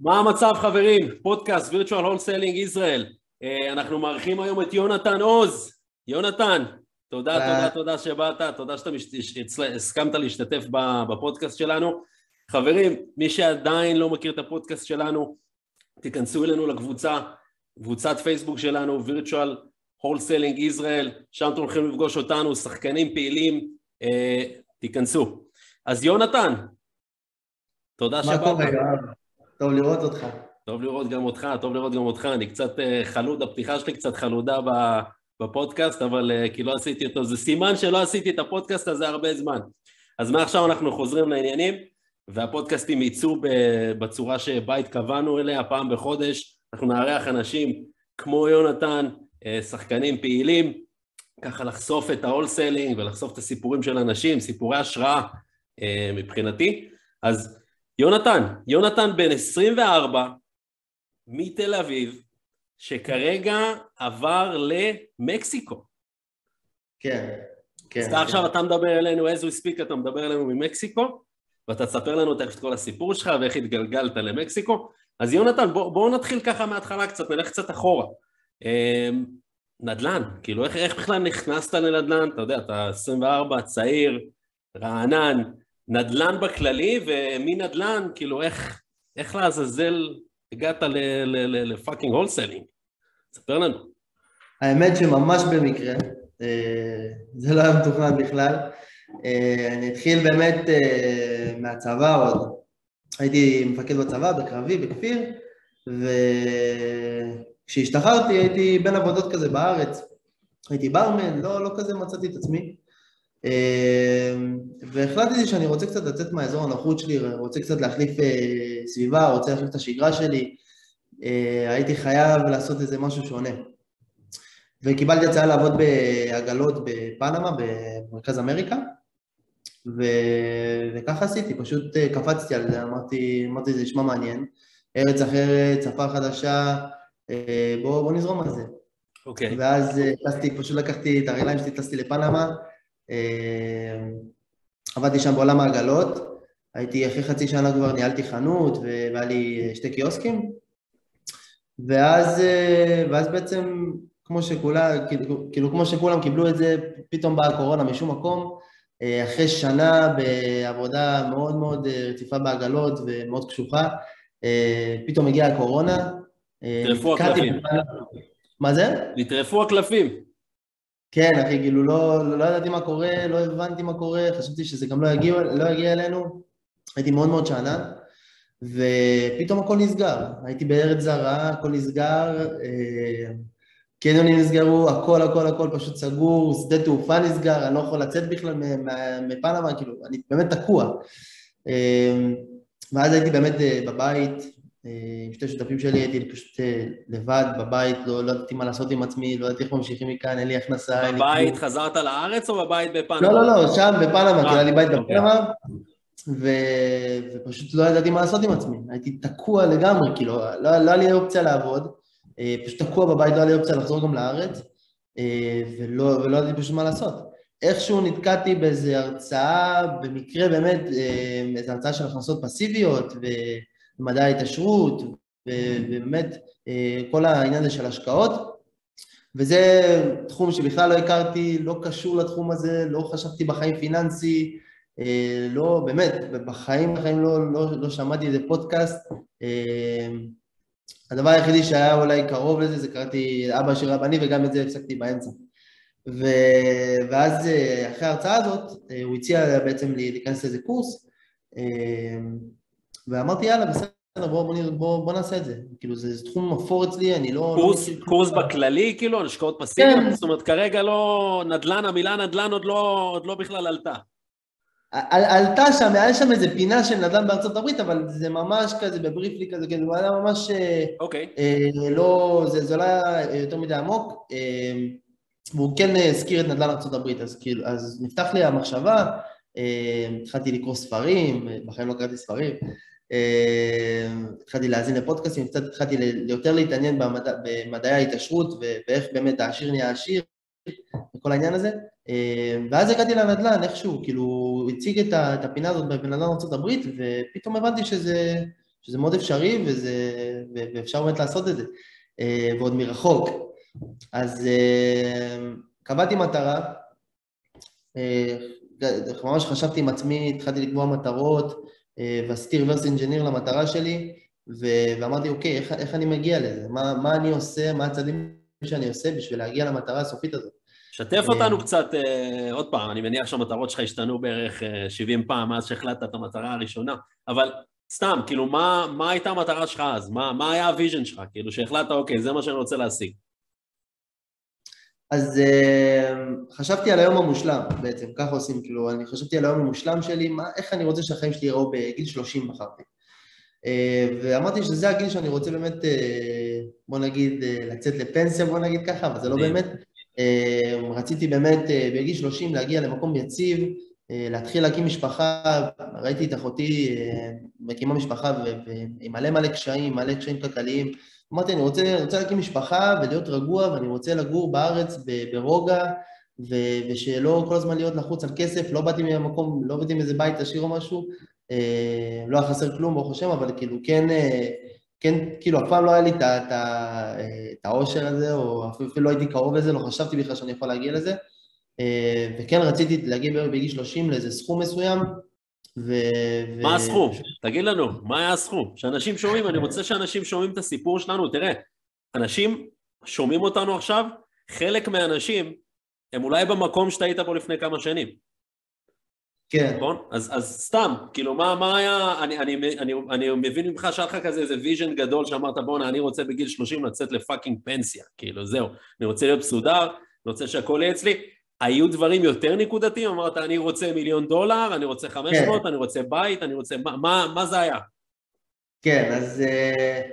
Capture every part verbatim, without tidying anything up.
מה המצב חברים? פודקאסט Virtual Wholesaling Israel. אנחנו מארחים היום את יונתן עוז. יונתן, תודה, תודה, תודה שבאת, תודה שאתה הסכמת להשתתף בפודקאסט שלנו. חברים, מי שעדיין לא מכיר את הפודקאסט שלנו, תיכנסו אלינו לקבוצה, קבוצת פייסבוק שלנו, Virtual Wholesaling Israel, שם אתם הולכים לפגוש אותנו, שחקנים פעילים, תיכנסו. אז יונתן, תודה שבאת. מה קורה, יואב? טוב לראות אותך. טוב לראות גם אותך, טוב לראות גם אותך, אני קצת חלוד, הפתיחה שלי קצת חלודה בפודקאסט, אבל כי לא עשיתי אותו, זה סימן שלא עשיתי את הפודקאסט הזה הרבה זמן. אז מעכשיו אנחנו חוזרים לעניינים, והפודקאסטים ייצאו בצורה שבה התכוונו אליה, פעם בחודש, אנחנו נארח אנשים כמו יונתן, שחקנים פעילים, ככה לחשוף את ההולסלינג ולחשוף את הסיפורים של אנשים, סיפורי השראה מבחינתי. אז יונתן, יונתן בן עשרים וארבע, מתל אביב, שכרגע עבר למקסיקו. כן, כן. אז עכשיו אתה מדבר אלינו, as we speak, אתה מדבר אלינו ממקסיקו, ואתה תספר לנו תכף את כל הסיפור שלך, ואיך התגלגלת למקסיקו. אז יונתן, בוא, בואו נתחיל ככה מההתחלה קצת, נלך קצת אחורה. נדל"ן, כאילו איך, איך בכלל נכנסת לנדל"ן? אתה יודע, אתה עשרים וארבע, צעיר, רענן, נדל"ן בכללי, ומנדל"ן, כאילו איך, איך לעזאזל הגעת לפאקינג הולסלינג? ספר לנו. האמת שממש במקרה, זה לא היה מתוכנן בכלל. אני התחיל באמת מהצבא עוד. הייתי מפקד בצבא, בקרבי, בכפיר, וכשהשתחררתי הייתי בין עבודות כזה בארץ. הייתי ברמן, לא, לא כזה מצאתי את עצמי. והחלטתי שאני רוצה קצת לצאת מהאזור הנוחות שלי, רוצה קצת להחליף סביבה, רוצה להחליף את השגרה שלי. הייתי חייב לעשות איזה משהו שונה. וקיבלתי הצעה לעבוד בעגלות בפנמה, במרכז אמריקה, ו... וככה עשיתי, פשוט קפצתי על זה, אמרתי, אמרתי, זה נשמע מעניין, ארץ אחרת, שפה חדשה, בוא, בוא נזרום על זה. אוקיי. Okay. ואז טסתי, פשוט לקחתי את הרגליים שלי, טסתי לפנמה, עבדתי שם בעולם העגלות, הייתי אחרי חצי שנה כבר ניהלתי חנות, והיה לי שתי קיוסקים, ואז, ואז בעצם, כמו שכולם, כאילו, כאילו כמו שכולם קיבלו את זה, פתאום באה הקורונה משום מקום, אחרי שנה בעבודה מאוד מאוד רציפה בעגלות ומאוד קשוחה, פתאום הגיעה הקורונה. נטרפו הקלפים. מה זה? נטרפו הקלפים. כן, אחי, כאילו לא, לא ידעתי מה קורה, לא הבנתי מה קורה, חשבתי שזה גם לא יגיע, לא יגיע אלינו, הייתי מאוד מאוד שענן, ופתאום הכל נסגר, הייתי בארץ זרה, הכל נסגר, קניונים נסגרו, הכל, הכל, הכל פשוט סגור, שדה תעופה נסגר, אני לא יכול לצאת בכלל מפנמה, כאילו, אני באמת תקוע. ואז הייתי באמת בבית, עם שתי שותפים שלי, הייתי פשוט לבד בבית, לא, לא ידעתי מה לעשות עם עצמי, לא ידעתי איך ממשיכים מכאן, אין לי הכנסה. בבית חזרת לארץ או בבית בפנמה? לא, לא, לא, שם בפנמה, כאילו היה לי בית בפנמה, ו... ופשוט לא ידעתי מה לעשות עם עצמי, הייתי תקוע לגמרי, כאילו, לא, לא היה לי אופציה לעבוד, פשוט תקוע בבית, לא היה לי אופציה לחזור גם לארץ, ולא, ולא ידעתי פשוט מה לעשות. איכשהו נתקעתי באיזו הרצאה, במקרה באמת, איזו הרצאה של הכנסות פסיביות, ומדעי ההתעשרות, ובאמת כל העניין הזה של השקעות, וזה תחום שבכלל לא הכרתי, לא קשור לתחום הזה, לא חשבתי בחיים פיננסי, לא, באמת, בחיים, בחיים לא, לא, לא שמעתי איזה פודקאסט, הדבר היחידי שהיה אולי קרוב לזה, זה קראתי אבא של רבני, וגם את זה הפסקתי באמצע. ו... ואז אחרי ההרצאה הזאת, הוא הציע בעצם להיכנס לאיזה קורס, ואמרתי, יאללה, בסדר, בוא, בוא, בוא, בוא נעשה את זה. כאילו, זה, זה תחום אפור אצלי, אני לא... קורס, לא קורס בכללי, כאילו, על השקעות פסיביות? כן. זאת אומרת, כרגע לא... נדל"ן, המילה נדל"ן עוד לא, עוד לא בכלל עלתה. על, עלתה שם, היה שם איזה פינה של נדל"ן בארצות הברית, אבל זה ממש כזה, בבריפלי כזה, כאילו, זה היה ממש... אוקיי. אה, לא, זה, זה לא היה יותר מדי עמוק, אה, והוא כן הזכיר את נדל"ן ארצות הברית, אז כאילו, אז נפתח לי המחשבה, אה, התחלתי לקרוא ספרים, בחיים לא קראתי ספרים, אה, התחלתי להאזין לפודקאסטים, קצת התחלתי יותר להתעניין במדע, במדעי ההתעשרות, ואיך באמת העשיר נהיה עשיר, וכל העניין הזה, ואז הגעתי לנדל"ן איכשהו, כאילו הוא הציג את הפינה הזאת בנדל"ן ארצות הברית, ופתאום הבנתי שזה, שזה מאוד אפשרי, וזה, ואפשר באמת לעשות את זה, ועוד מרחוק. אז קבעתי מטרה, ממש חשבתי עם עצמי, התחלתי לקבוע מטרות, ועשיתי reverse engineer למטרה שלי, ואמרתי, אוקיי, איך, איך אני מגיע לזה? מה, מה אני עושה, מה הצעדים שאני עושה בשביל להגיע למטרה הסופית הזאת? שתף אותנו קצת, עוד פעם, אני מניח שהמטרות שלך השתנו בערך שבעים פעם מאז שהחלטת את המטרה הראשונה, אבל סתם, כאילו, מה, מה הייתה המטרה שלך אז? מה, מה היה הוויז'ן שלך? כאילו, שהחלטת, אוקיי, זה מה שאני רוצה להשיג. אז חשבתי על היום המושלם בעצם, ככה עושים, כאילו, אני חשבתי על היום המושלם שלי, מה, איך אני רוצה שהחיים שלי יראו בגיל שלושים בחרתי. ואמרתי שזה הגיל שאני רוצה באמת, בוא נגיד, לצאת לפנסיה, בוא נגיד ככה, אבל זה לא באמת. רציתי באמת בגיל שלושים להגיע למקום יציב, להתחיל להקים משפחה, ראיתי את אחותי מקימה משפחה עם מלא מלא קשיים, מלא קשיים כלכליים. אמרתי, אני רוצה, רוצה להקים משפחה ולהיות רגוע, ואני רוצה לגור בארץ ברוגע, ושלא כל הזמן להיות לחוץ על כסף, לא באתי מהמקום, לא באתי מאיזה בית עשיר או משהו, לא היה חסר כלום, ברוך השם, אבל כאילו כן, כן, כאילו אף פעם לא היה לי את העושר הזה, או אפילו לא הייתי קרוב לזה, לא חשבתי בכלל שאני יכול להגיע לזה, וכן רציתי להגיע בגיל שלושים לאיזה סכום מסוים, ו... מה הסכום? תגיד לנו, מה היה הסכום? שאנשים שומעים, אני רוצה שאנשים שומעים את הסיפור שלנו, תראה, אנשים שומעים אותנו עכשיו, חלק מהאנשים הם אולי במקום שאתה היית פה לפני כמה שנים. כן. נכון? אז, אז סתם, כאילו, מה, מה היה, אני, אני, אני, אני מבין ממך שהיה לך כזה איזה ויז'ן גדול שאמרת, בוא, אני רוצה בגיל שלושים לצאת לפאקינג פנסיה, כאילו, זהו, אני רוצה להיות מסודר, אני רוצה שהכל יהיה אצלי, היו דברים יותר נקודתיים, אמרת, אני רוצה מיליון דולר, אני רוצה חמש מאות, כן. אני רוצה בית, אני רוצה, מה, מה, מה זה היה? כן, אז uh,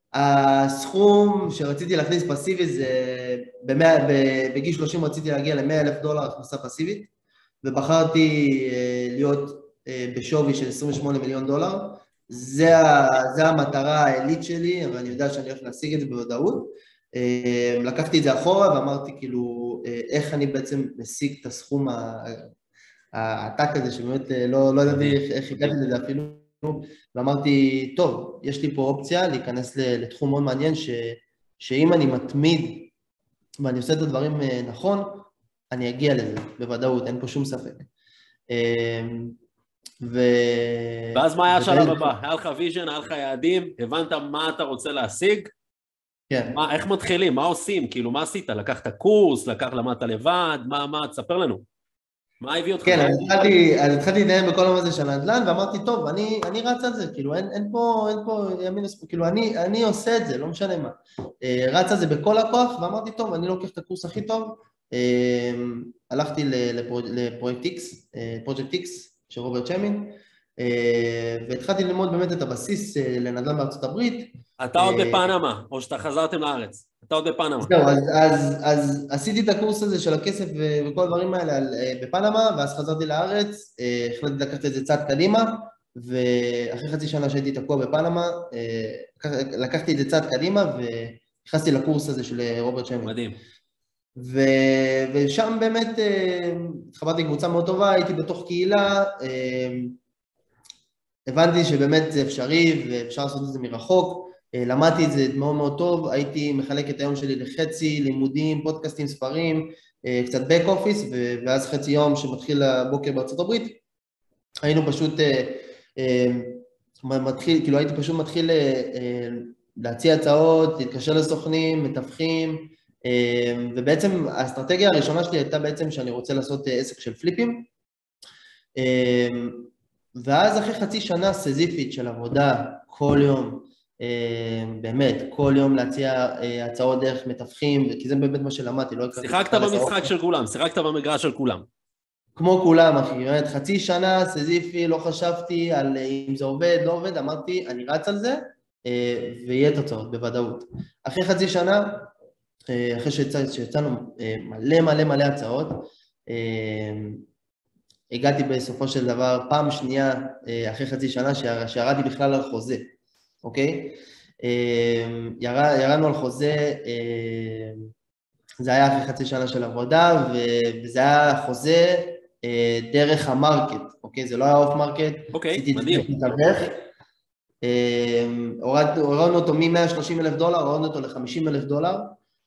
הסכום שרציתי להכניס פסיבי זה, במאה, בגיל שלושים רציתי להגיע ל-מאה אלף דולר הכנסה פסיבית, ובחרתי uh, להיות uh, בשווי של עשרים ושמונה מיליון דולר, זה, ה, זה המטרה העילית שלי, אבל אני יודע שאני הולך להשיג את זה בוודאות, uh, לקחתי את זה אחורה ואמרתי כאילו, איך אני בעצם משיג את הסכום העתק הזה, שבאמת לא, לא ידעתי איך הגעתי לזה אפילו, ואמרתי, טוב, יש לי פה אופציה להיכנס לתחום מאוד מעניין, ש, שאם אני מתמיד ואני עושה את הדברים נכון, אני אגיע לזה, בוודאות, אין פה שום ספק. ו... ואז מה היה השלב הבא? היה לך ויז'ן, היה לך יעדים, הבנת מה אתה רוצה להשיג? כן. מה, איך מתחילים? מה עושים? כאילו, מה עשית? לקחת קורס? לקח למדת לבד? מה, מה? תספר לנו. מה הביא אותך? כן, אז התחלתי, אז התחלתי להתנהל בכל העולם הזה של הנדל"ן, ואמרתי, טוב, אני, אני רץ על זה, כאילו, אין, אין פה, אין פה ימין ושמאל, כאילו, אני, אני עושה את זה, לא משנה מה. רץ על זה בכל הכוח, ואמרתי, טוב, אני לוקח את הקורס הכי טוב, הלכתי לפרויקט X, פרויקט X, של רוברט שמין, והתחלתי ללמוד באמת את הבסיס לנדל"ן בארצות הברית. אתה עוד בפנמה, או שאתה חזרתם לארץ? אתה עוד בפנמה. זהו, אז, אז, אז עשיתי את הקורס הזה של הכסף וכל הדברים האלה בפנמה, ואז חזרתי לארץ, החלטתי לקחת את זה צעד קדימה, ואחרי חצי שנה שהייתי תקוע בפנמה, לקחתי את זה צעד קדימה, ונכנסתי לקורס הזה של רוברט שמין. מדהים. ו... ושם באמת התחברתי קבוצה מאוד טובה, הייתי בתוך קהילה, הבנתי שבאמת זה אפשרי ואפשר לעשות את זה מרחוק, למדתי את זה מאוד מאוד טוב, הייתי מחלק את היום שלי לחצי, לימודים, פודקאסטים, ספרים, קצת back office, ואז חצי יום שמתחיל הבוקר בארצות הברית, היינו פשוט מתחיל, כאילו הייתי פשוט מתחיל להציע הצעות, להתקשר לסוכנים, מתווכים, ובעצם האסטרטגיה הראשונה שלי הייתה בעצם שאני רוצה לעשות עסק של פליפים, ואז אחרי חצי שנה סזיפית של עבודה, כל יום, באמת, כל יום להציע הצעות דרך מתווכים, כי זה באמת מה שלמדתי, לא... שיחקת במשחק של כולם, שיחקת במגרש של כולם. כמו כולם, אחי, באמת, חצי שנה סזיפי, לא חשבתי על אם זה עובד, לא עובד, אמרתי, אני רץ על זה, ויהיה תוצאות, בוודאות. אחרי חצי שנה, אחרי שיצאנו מלא מלא מלא הצעות, הגעתי בסופו של דבר, פעם שנייה, אחרי חצי שנה, שירדתי בכלל על חוזה, אוקיי? ירדנו על חוזה, זה היה אחרי חצי שנה של עבודה, וזה היה חוזה דרך המרקט, אוקיי? זה לא היה אוף מרקט. אוקיי, מדהים. הורדנו אותו מ-מאה ושלושים אלף דולר, הורדנו אותו ל-חמישים אלף דולר,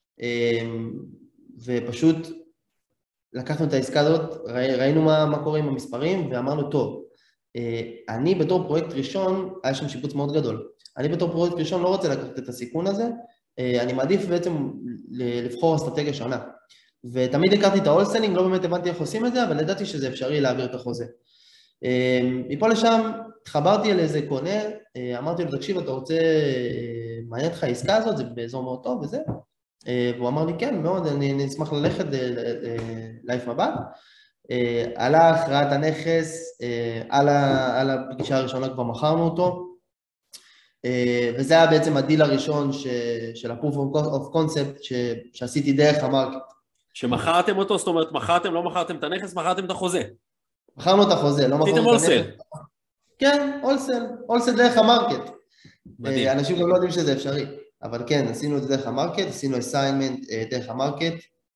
ופשוט לקחנו את העסקה הזאת, ראינו מה, מה קורה עם המספרים, ואמרנו, טוב, אני בתור פרויקט ראשון, היה שם שיפוץ מאוד גדול, אני בתור פרויקט ראשון לא רוצה לקחת את הסיכון הזה, אני מעדיף בעצם לבחור אסטרטגיה שונה. ותמיד הכרתי את ההולסלינג, לא באמת הבנתי איך עושים את זה, אבל ידעתי שזה אפשרי להעביר את החוזה. מפה לשם, התחברתי על איזה קונה, אמרתי לו, תקשיב, אתה רוצה, מעניין לך העסקה הזאת, זה באזור מאוד טוב וזה, והוא אמר לי, כן, מאוד, אני אשמח ללכת לייף מבט. הלך, ראה את הנכס, על הפגישה הראשונה כבר מכרנו אותו, וזה היה בעצם הדיל הראשון של ה-Proof of Concept שעשיתי דרך המרקט. שמכרתם אותו, זאת אומרת, מכרתם, לא מכרתם את הנכס, מכרתם את החוזה. מכרנו את החוזה, לא מכרנו את הנכס. כן, הולסל, הולסל דרך המרקט. אנשים גם לא יודעים שזה אפשרי, אבל כן, עשינו את זה דרך המרקט, עשינו אסיינמנט דרך המרקט,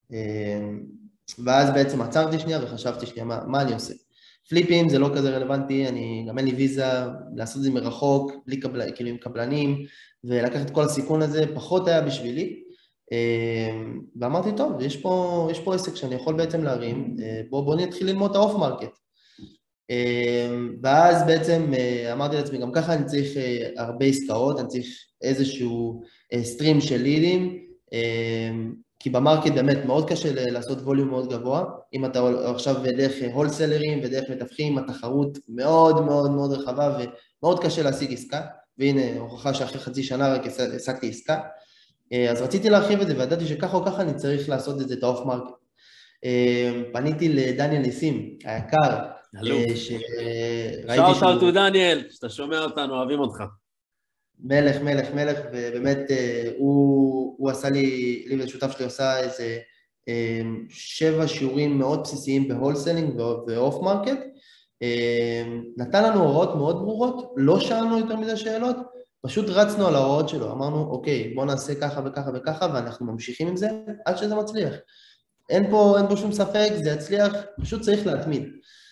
ואז בעצם עצרתי שנייה וחשבתי שנייה, מה, מה אני עושה? פליפים זה לא כזה רלוונטי, אני גם אין לי ויזה, לעשות את זה מרחוק, בלי קבל, כאילו עם קבלנים, ולקחת את כל הסיכון הזה, פחות היה בשבילי, ואמרתי, טוב, יש פה, יש פה עסק שאני יכול בעצם להרים, בוא, בוא נתחיל ללמוד את האוף מרקט. ואז בעצם אמרתי לעצמי, גם ככה אני צריך הרבה עסקאות, אני צריך איזשהו סטרים של לידים, כי במרקט באמת מאוד קשה לעשות ווליום מאוד גבוה, אם אתה עכשיו דרך הולסלרים ודרך מתווכים, התחרות מאוד מאוד מאוד רחבה ומאוד קשה להשיג עסקה, והנה הוכחה שאחרי חצי שנה רק השגתי עסקה, אז רציתי להרחיב את זה וידעתי שככה או ככה אני צריך לעשות את זה את האוף מרקט. פניתי לדניאל ניסים, היקר, שאוט אאוט דניאל, שאתה שומע אותנו, אוהבים אותך. מלך, מלך, מלך, ובאמת הוא, הוא עשה לי, לי ושותף שלי עושה איזה שבע שיעורים מאוד בסיסיים בהולסלינג ואוף מרקט, נתן לנו הוראות מאוד ברורות, לא שאלנו יותר מזה שאלות, פשוט רצנו על ההוראות שלו, אמרנו, אוקיי, בוא נעשה ככה וככה וככה, ואנחנו ממשיכים עם זה עד שזה מצליח. אין פה, אין פה שום ספק, זה יצליח, פשוט צריך להתמיד.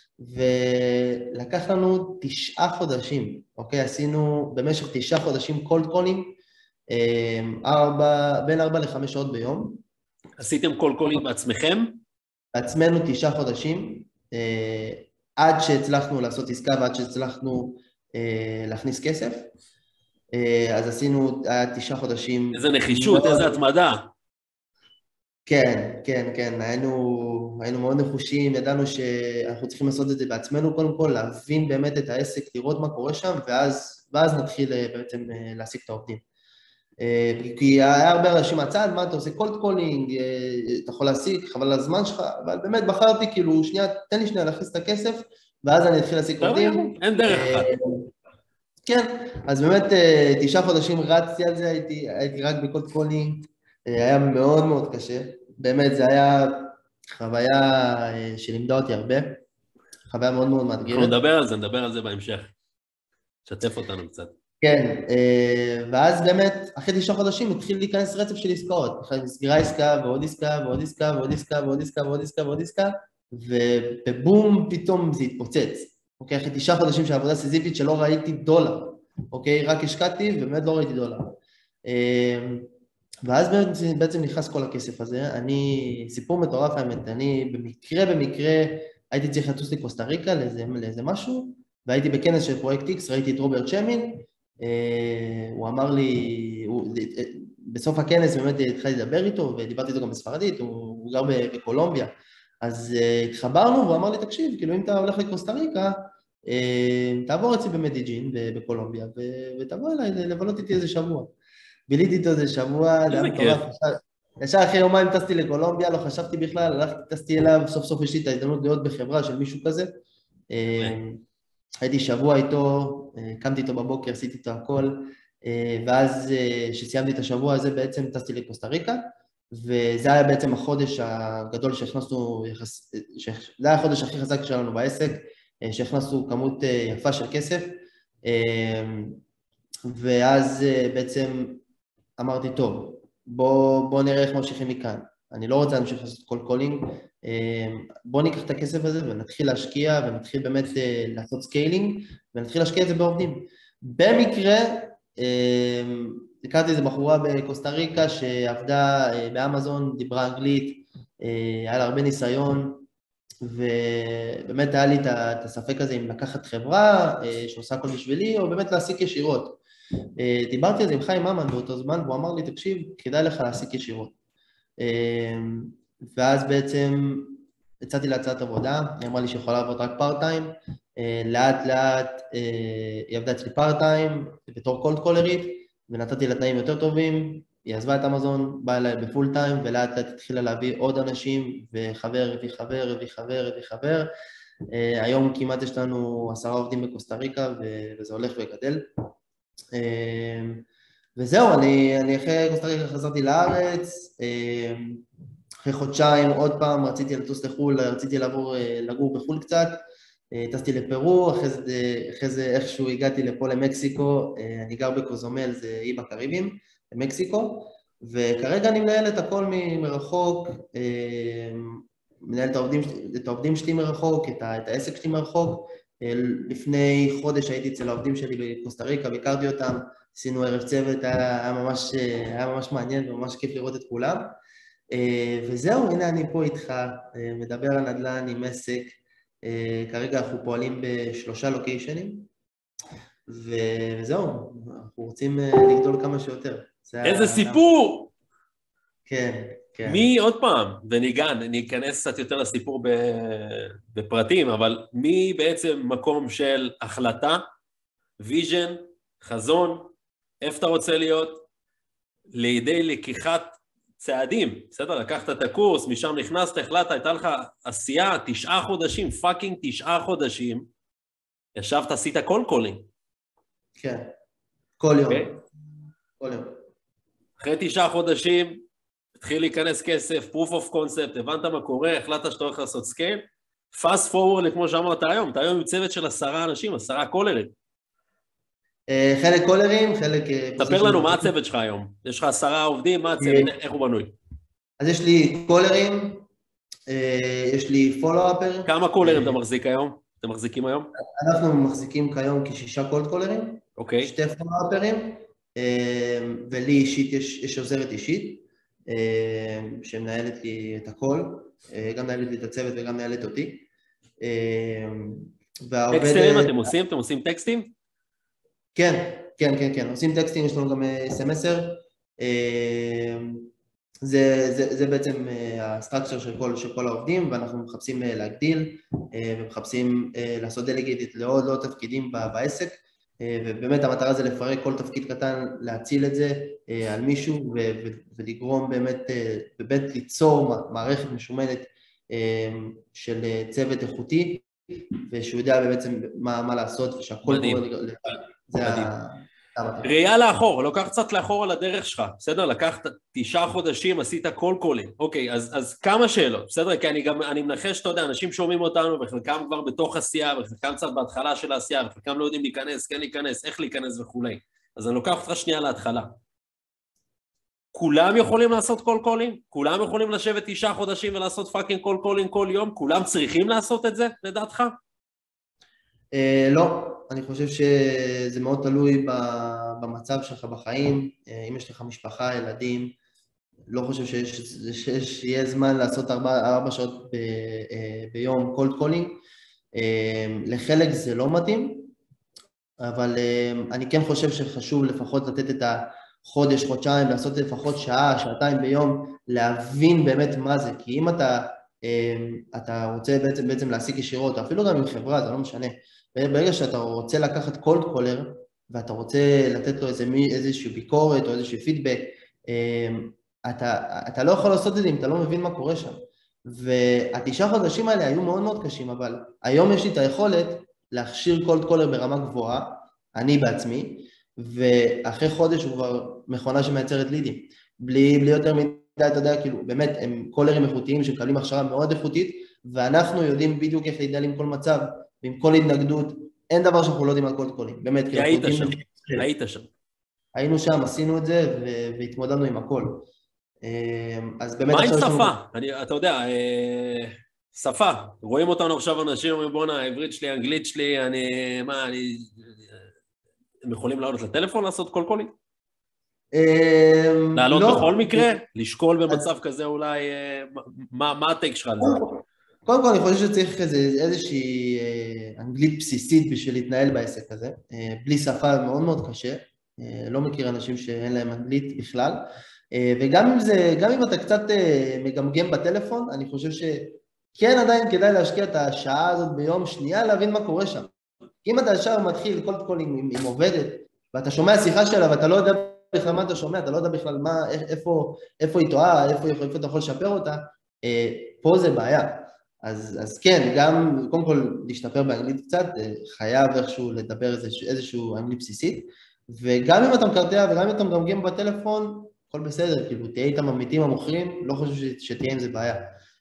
ולקח לנו תשעה חודשים, אוקיי? עשינו במשך תשעה חודשים קולד קולים, ארבע, בין ארבע לחמש שעות ביום. עשיתם קולד קולים בעצמכם? בעצמנו תשעה חודשים, עד שהצלחנו לעשות עסקה ועד שהצלחנו להכניס כסף. אז עשינו, היה תשעה חודשים... איזה נחישות, איזה התמדה. כן, כן, כן, היינו, היינו מאוד נחושים, ידענו שאנחנו צריכים לעשות את זה בעצמנו קודם כל, להבין באמת את העסק, לראות מה קורה שם, ואז, ואז נתחיל בעצם להשיג את העובדים. כי היה הרבה אנשים מהצד, מה אתה עושה קולד קולינג, אתה יכול להשיג, חבל על הזמן שלך, אבל באמת בחרתי כאילו, שנייה, תן לי שנייה להכניס את הכסף, ואז אני אתחיל להשיג עובדים. אין דרך אחת. כן, אז באמת תשעה חודשים רצתי על זה, הייתי, הייתי רק בקולד קולינג, היה מאוד מאוד קשה, באמת זה היה חוויה שלימדה אותי הרבה, חוויה מאוד מאוד מאתגרת. אנחנו נדבר על זה, נדבר על זה בהמשך, שתף אותנו קצת. כן, ואז באמת אחרי תשעה חודשים התחיל להיכנס רצף של עסקאות, נסגרה עסקה ועוד עסקה ועוד עסקה ועוד עסקה ועוד עסקה ועוד עסקה ועוד עסקה, ובבום פתאום זה התפוצץ, אוקיי, אחרי תשעה חודשים של עבודה סיזיפית שלא ראיתי דולר, אוקיי, רק השקעתי ובאמת לא ראיתי דולר. ואז בעצם נכנס כל הכסף הזה, אני, סיפור מטורף האמת, אני במקרה במקרה הייתי צריך לטוס לקוסטה ריקה לאיזה, לאיזה משהו, והייתי בכנס של פרויקט X, ראיתי את רוברט שמין, הוא אמר לי, הוא, בסוף הכנס באמת התחלתי לדבר איתו, ודיברתי איתו גם בספרדית, הוא, הוא גר בקולומביה, אז התחברנו והוא אמר לי, תקשיב, כאילו אם אתה הולך לקוסטה ריקה, תעבור אצלי במדיג'ין בקולומביה, ותבוא אליי לבלות איתי איזה שבוע. ביליתי איתו איזה שבוע, זה היה מטורף, ישר אחרי יומיים טסתי לקולומביה, לא חשבתי בכלל, הלכתי, טסתי אליו, סוף סוף יש לי את ההזדמנות להיות בחברה של מישהו כזה, הייתי שבוע איתו, קמתי איתו בבוקר, עשיתי איתו הכל, ואז שסיימתי את השבוע הזה בעצם טסתי לקוסטה ריקה, וזה היה בעצם החודש הגדול שהכנסנו, זה היה החודש הכי חזק שלנו בעסק, שהכנסנו כמות יפה של כסף, ואז בעצם אמרתי, טוב, בוא, בוא נראה איך ממשיכים מכאן. אני לא רוצה להמשיך לעשות קול קולינג, בוא ניקח את הכסף הזה ונתחיל להשקיע, ונתחיל באמת לעשות סקיילינג, ונתחיל להשקיע את זה בעובדים. במקרה, הכרתי איזו בחורה בקוסטה ריקה שעבדה באמזון, דיברה אנגלית, היה לה הרבה ניסיון, ובאמת היה לי את הספק הזה אם לקחת חברה שעושה הכל בשבילי, או באמת להעסיק ישירות. דיברתי על זה עם חיים ממן באותו זמן, והוא אמר לי, תקשיב, כדאי לך להעסיק ישירות. ואז בעצם הצעתי להצעת עבודה, היא אמרה לי שיכולה לעבוד רק פארט-טיים, לאט לאט היא עבדה אצלי פארט-טיים, בתור קולד קולרית, ונתתי לה תנאים יותר טובים, היא עזבה את אמזון, באה אליי בפול טיים, ולאט לאט התחילה להביא עוד אנשים, וחבר הביא חבר, הביא חבר, הביא חבר. היום כמעט יש לנו עשרה עובדים בקוסטה ריקה, וזה הולך וגדל. וזהו, אני, אני אחרי קוסטה ריקה חזרתי לארץ, אחרי חודשיים עוד פעם רציתי לטוס לחול, רציתי לעבור לגור בחול קצת, טסתי לפרו, אחרי זה, אחרי זה איכשהו הגעתי לפה למקסיקו, אני גר בקוזומל, זה אי בקריבים, במקסיקו, וכרגע אני מנהל את הכל מרחוק, מנהל את העובדים, את העובדים שלי מרחוק, את, ה, את העסק שלי מרחוק. לפני חודש הייתי אצל העובדים שלי בקוסטה ריקה, ביקרתי אותם, עשינו ערב צוות, היה, היה, ממש, היה ממש מעניין וממש כיף לראות את כולם. וזהו, הנה אני פה איתך, מדבר על נדל"ן עם עסק, כרגע אנחנו פועלים בשלושה לוקיישנים, וזהו, אנחנו רוצים לגדול כמה שיותר. איזה סיפור! כן, כן. מי, עוד פעם, וניגן, אני אכנס קצת יותר לסיפור בפרטים, אבל מי בעצם מקום של החלטה, ויז'ן, חזון, איפה אתה רוצה להיות, לידי לקיחת צעדים, בסדר? לקחת את הקורס, משם נכנסת, החלטת, הייתה לך עשייה, תשעה חודשים, פאקינג תשעה חודשים, ישבת, עשית כל קולינג. כן, כל יום. Okay. כל יום. אחרי תשעה חודשים, התחיל להיכנס כסף, proof of concept, הבנת מה קורה, החלטת שאתה הולך לעשות סקייל, fast forward, כמו שאמרת היום, אתה היום עם צוות של עשרה אנשים, עשרה קולרים. חלק קולרים, חלק... תספר לנו מה הצוות שלך היום. יש לך עשרה עובדים, מה הצוות, איך הוא בנוי? אז יש לי קולרים, יש לי פולו-אפר. כמה קולרים אתה מחזיק היום? אתם מחזיקים היום? אנחנו מחזיקים כיום כשישה קולד קולרים. אוקיי. שתי פולו-אפרים, ולי אישית יש עוזרת אישית, שמנהלת לי את הכל, גם מנהלת לי את הצוות וגם מנהלת אותי. טקסטים אתם עושים? אתם עושים טקסטים? כן, כן, כן, כן, עושים טקסטים, יש לנו גם סמסר, זה, זה, זה בעצם הסטרקצ'ר של כל, של כל העובדים, ואנחנו מחפשים להגדיל, ומחפשים לעשות דליגייטית לעוד לא תפקידים בעסק, ובאמת המטרה זה לפרק כל תפקיד קטן, להציל את זה על מישהו, ולגרום באמת, באמת ליצור מערכת משומנת של צוות איכותי, ושהוא יודע בעצם מה, מה לעשות, ושהכל קורה, זה ה... ראייה לאחור, לוקח קצת לאחור על הדרך שלך, בסדר? לקחת תשעה חודשים, עשית כל קולים. אוקיי, אז, אז כמה שאלות, בסדר? כי אני גם, אני מנחש שאתה יודע, אנשים שומעים אותנו, וחלקם כבר בתוך עשייה, וחלקם קצת בהתחלה של העשייה, וחלקם לא יודעים להיכנס, כן להיכנס, איך להיכנס וכולי. אז אני לוקח אותך שנייה להתחלה. כולם יכולים לעשות כל קולים? כולם יכולים לשבת תשעה חודשים ולעשות פאקינג כל קולים כל יום? כולם צריכים לעשות את זה, לדעתך? לא, אני חושב שזה מאוד תלוי במצב שלך בחיים, אם יש לך משפחה, ילדים, לא חושב שיהיה זמן לעשות ארבע שעות ביום קולד קולינג, לחלק זה לא מתאים, אבל אני כן חושב שחשוב לפחות לתת את החודש, חודשיים, לעשות לפחות שעה, שעתיים ביום, להבין באמת מה זה, כי אם אתה, אתה רוצה בעצם, בעצם להשיג ישירות, אפילו גם עם חברה, זה לא משנה, ברגע שאתה רוצה לקחת קולד קולר, ואתה רוצה לתת לו איזה, איזושהי ביקורת או איזושהי פידבק, אתה, אתה לא יכול לעשות את זה אם אתה לא מבין מה קורה שם. והתשעה חודשים האלה היו מאוד מאוד קשים, אבל היום יש לי את היכולת להכשיר קולד קולר ברמה גבוהה, אני בעצמי, ואחרי חודש הוא כבר מכונה שמייצרת לידים. בלי, בלי יותר מדי, אתה יודע, כאילו, באמת, הם קולרים איכותיים שמקבלים הכשרה מאוד איכותית, ואנחנו יודעים בדיוק איך להתנהל עם כל מצב, ועם כל התנגדות, אין דבר שאנחנו לא יודעים על קולד קולינג, באמת. כי היית שם, היית שם. היינו שם, עשינו את זה, והתמודדנו עם הכל. אז באמת... מה עם שפה? אתה יודע, שפה, רואים אותנו עכשיו אנשים, אומרים בוא'נה, העברית שלי, האנגלית שלי, אני, מה, אני... הם יכולים לעלות לטלפון לעשות קול קולינג? לעלות בכל מקרה? לשקול במצב כזה אולי, מה הטייק שלך על זה? קודם כל אני חושב שצריך איזושהי אנגלית בסיסית בשביל להתנהל בעסק הזה, בלי שפה מאוד מאוד קשה, לא מכיר אנשים שאין להם אנגלית בכלל, וגם אם זה, גם אם אתה קצת מגמגם בטלפון, אני חושב שכן עדיין כדאי להשקיע את השעה הזאת ביום שנייה להבין מה קורה שם. אם אתה ישר מתחיל כל כל עם, עם עובדת, ואתה שומע שיחה שלה ואתה לא יודע בכלל מה אתה שומע, אתה לא יודע בכלל מה, איפה, איפה היא טועה, איפה, איפה אתה יכול לשפר אותה, פה זה בעיה. אז, אז כן, גם קודם כל להשתפר באנגלית קצת, חייב איכשהו לדבר איזשהו, איזשהו אנגלית בסיסית, וגם אם אתה מקרטע וגם אם אתה מגמגם בטלפון, הכל בסדר, כאילו תהיה איתם עמיתים המוכרים, לא חושב שתהיה עם זה בעיה.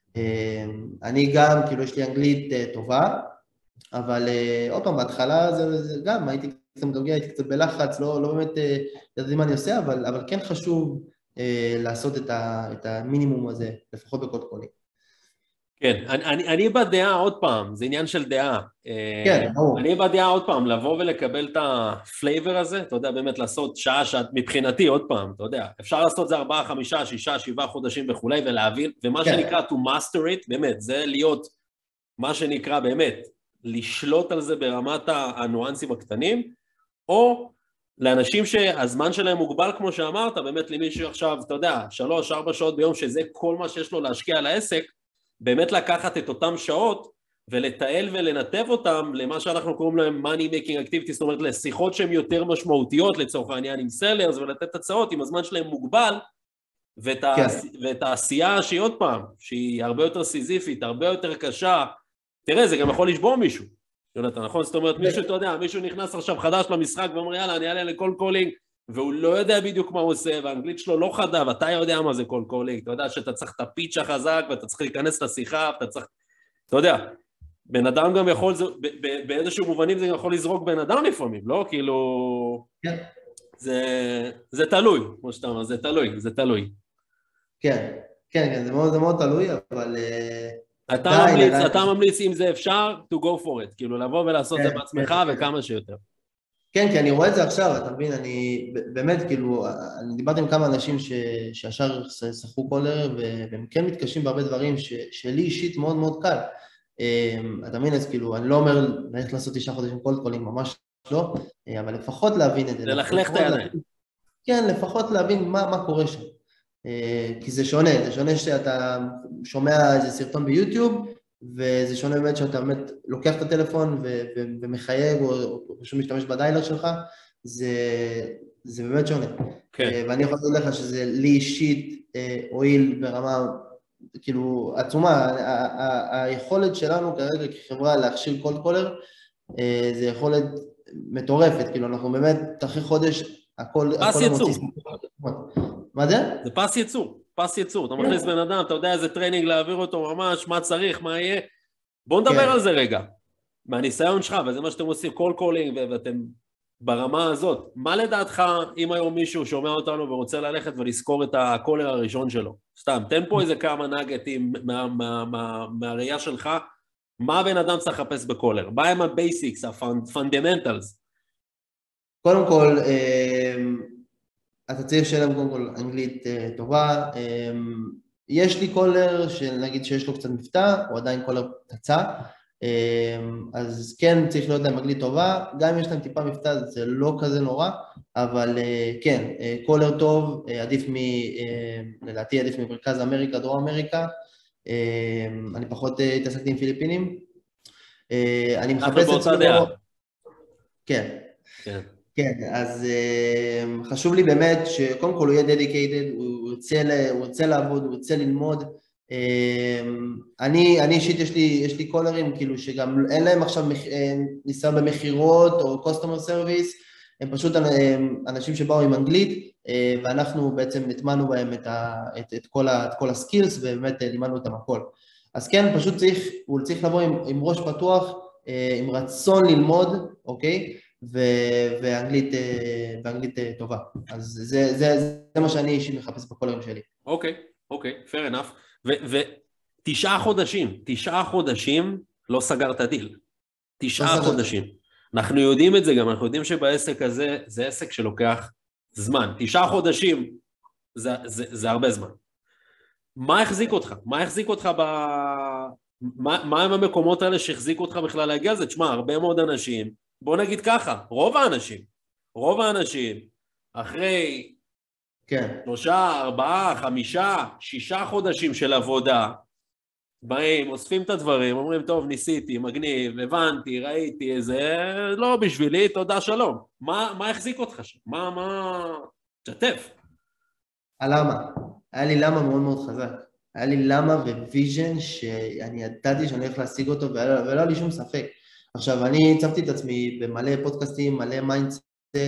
אני גם, כאילו יש לי אנגלית טובה, אבל עוד פעם, בהתחלה זה, זה גם, הייתי קצת מגמגם, הייתי קצת בלחץ, לא, לא באמת ידעתי מה אני עושה, אבל, אבל כן חשוב לעשות את, ה, את המינימום הזה, לפחות בקוד קולינג. כן, אני, אני בדעה עוד פעם, זה עניין של דעה. כן, ברור. אני בדעה עוד פעם, לבוא ולקבל את הפלייבר הזה, אתה יודע, באמת לעשות שעה שעת, מבחינתי עוד פעם, אתה יודע, אפשר לעשות זה ארבעה, חמישה, שישה, שבעה חודשים וכולי, ולהבין, ומה כן. שנקרא to master it, באמת, זה להיות, מה שנקרא באמת, לשלוט על זה ברמת הנואנסים הקטנים, או לאנשים שהזמן שלהם מוגבל, כמו שאמרת, באמת למישהו עכשיו, אתה יודע, שלוש, ארבע שעות ביום, שזה כל מה שיש לו להשקיע על העסק, באמת לקחת את אותם שעות ולטעל ולנתב אותם למה שאנחנו קוראים להם money making activities, זאת אומרת לשיחות שהן יותר משמעותיות לצורך העניין עם סלרס, ולתת הצעות עם הזמן שלהם מוגבל, ואת, כן. ה... ואת העשייה שהיא עוד פעם, שהיא הרבה יותר סיזיפית, הרבה יותר קשה, תראה זה גם יכול לשבור מישהו, יונתן, נכון? זאת אומרת מישהו, אתה יודע, מישהו נכנס עכשיו חדש למשחק ואומר יאללה אני אעלה לקול קולינג, והוא לא יודע בדיוק מה הוא עושה, והאנגלית שלו לא חדה, ואתה יודע מה זה קול קולינג, אתה יודע שאתה צריך את הפיץ' החזק, ואתה צריך להיכנס לשיחה, ואתה צריך, אתה יודע, בן אדם גם יכול, באיזשהו מובנים זה יכול לזרוק בן אדם לפעמים, לא? כאילו, זה, זה תלוי, כמו שאתה אומר, זה תלוי, זה תלוי. כן, כן, כן, זה מאוד, זה מאוד תלוי, אבל... אתה ממליץ, אתה ממליץ אם זה אפשר, to go for it, כאילו לבוא ולעשות את זה בעצמך וכמה שיותר. כן, כי אני רואה את זה עכשיו, אתה מבין, אני באמת, כאילו, אני דיברתי עם כמה אנשים ש, שישר שחקו קולר, והם כן מתקשים בהרבה דברים ש, שלי אישית מאוד מאוד קל. אתה מבין, אז כאילו, אני לא אומר ללכת לעשות תשעה חודשים קולד קולינג, ממש לא, אבל לפחות להבין את זה. ללכלך את הידיים. כן, לפחות להבין מה, מה קורה שם. כי זה שונה, זה שונה שאתה שומע איזה סרטון ביוטיוב, וזה שונה באמת שאתה באמת לוקח את הטלפון ומחייג או פשוט משתמש בדיילר שלך, זה, זה באמת שונה. כן. ואני יכול להגיד לך שזה לי אישית הועיל ברמה, כאילו, עצומה, היכולת שלנו כרגע כחברה להכשיר קולד קולר, זה יכולת מטורפת, כאילו אנחנו באמת אחרי חודש, הכל... פס יצור. מה זה? זה פס יצור. פס יצור, אתה מכניס בן אדם, אתה יודע איזה טריינינג להעביר אותו ממש, מה צריך, מה יהיה, בוא נדבר כן. על זה רגע, מהניסיון שלך, וזה מה שאתם עושים, קול קולינג, ואתם ברמה הזאת, מה לדעתך, אם היום מישהו שומע אותנו ורוצה ללכת ולזכור את הקולר הראשון שלו, סתם, תן פה איזה כמה נגטים מה, מה, מה, מהראייה שלך, מה הבן אדם צריך לחפש בקולר, מה הם הבייסיקס, הפונדמנטלס? קודם כל, אתה צריך לשלם קודם כל אנגלית uh, טובה, um, יש לי קולר שנגיד שיש לו קצת מבטא, או עדיין קולר פצצה, um, אז כן צריך להיות להם אנגלית טובה, גם אם יש להם טיפה מבטא זה לא כזה נורא, אבל uh, כן, uh, קולר טוב, uh, עדיף מ... Uh, לדעתי עדיף ממרכז אמריקה, דרום אמריקה, uh, אני פחות uh, התעסקתי עם פיליפינים, uh, אני מחפש את זה... כן. כן. כן, אז uh, חשוב לי באמת שקודם כל הוא יהיה dedicated, הוא ירצה, הוא ירצה לעבוד, הוא ירצה ללמוד. Uh, אני, אני אישית יש לי, יש לי קולרים כאילו שגם אין להם עכשיו ניסיון במחירות או customer service, הם פשוט אנשים שבאו עם אנגלית, uh, ואנחנו בעצם התמנו בהם את, ה, את, את כל, ה, את כל הסקילס, ובאמת לימדנו אותם הכל. אז כן, פשוט צריך, הוא צריך לבוא עם, עם ראש פתוח, uh, עם רצון ללמוד, אוקיי? ואנגלית, ואנגלית טובה. אז זה, זה, זה מה שאני אישית מחפש בקולרים שלי. אוקיי, אוקיי, fair enough. ותשעה חודשים, תשעה חודשים לא סגרת דיל. תשעה חודשים. אנחנו יודעים את זה גם, אנחנו יודעים שבעסק הזה, זה עסק שלוקח זמן. תשעה חודשים, זה, זה, זה הרבה זמן. מה החזיק אותך? מה החזיק אותך ב... מה, מה הם המקומות האלה שהחזיקו אותך בכלל להגיע לזה? תשמע, הרבה מאוד אנשים, בוא נגיד ככה, רוב האנשים, רוב האנשים, אחרי כן. שלושה, ארבעה, חמישה, שישה חודשים של עבודה, באים, אוספים את הדברים, אומרים, טוב, ניסיתי, מגניב, הבנתי, ראיתי, איזה, לא בשבילי, תודה, שלום. מה, מה החזיק אותך שם? מה, מה... תשתף. הלמה. היה לי למה מאוד מאוד חזק. היה לי למה וויז'ן שאני ידעתי שאני הולך להשיג אותו, ולא, ולא היה לי שום ספק. עכשיו, אני הצבתי את עצמי במלא פודקאסטים, מלא מיינדסט,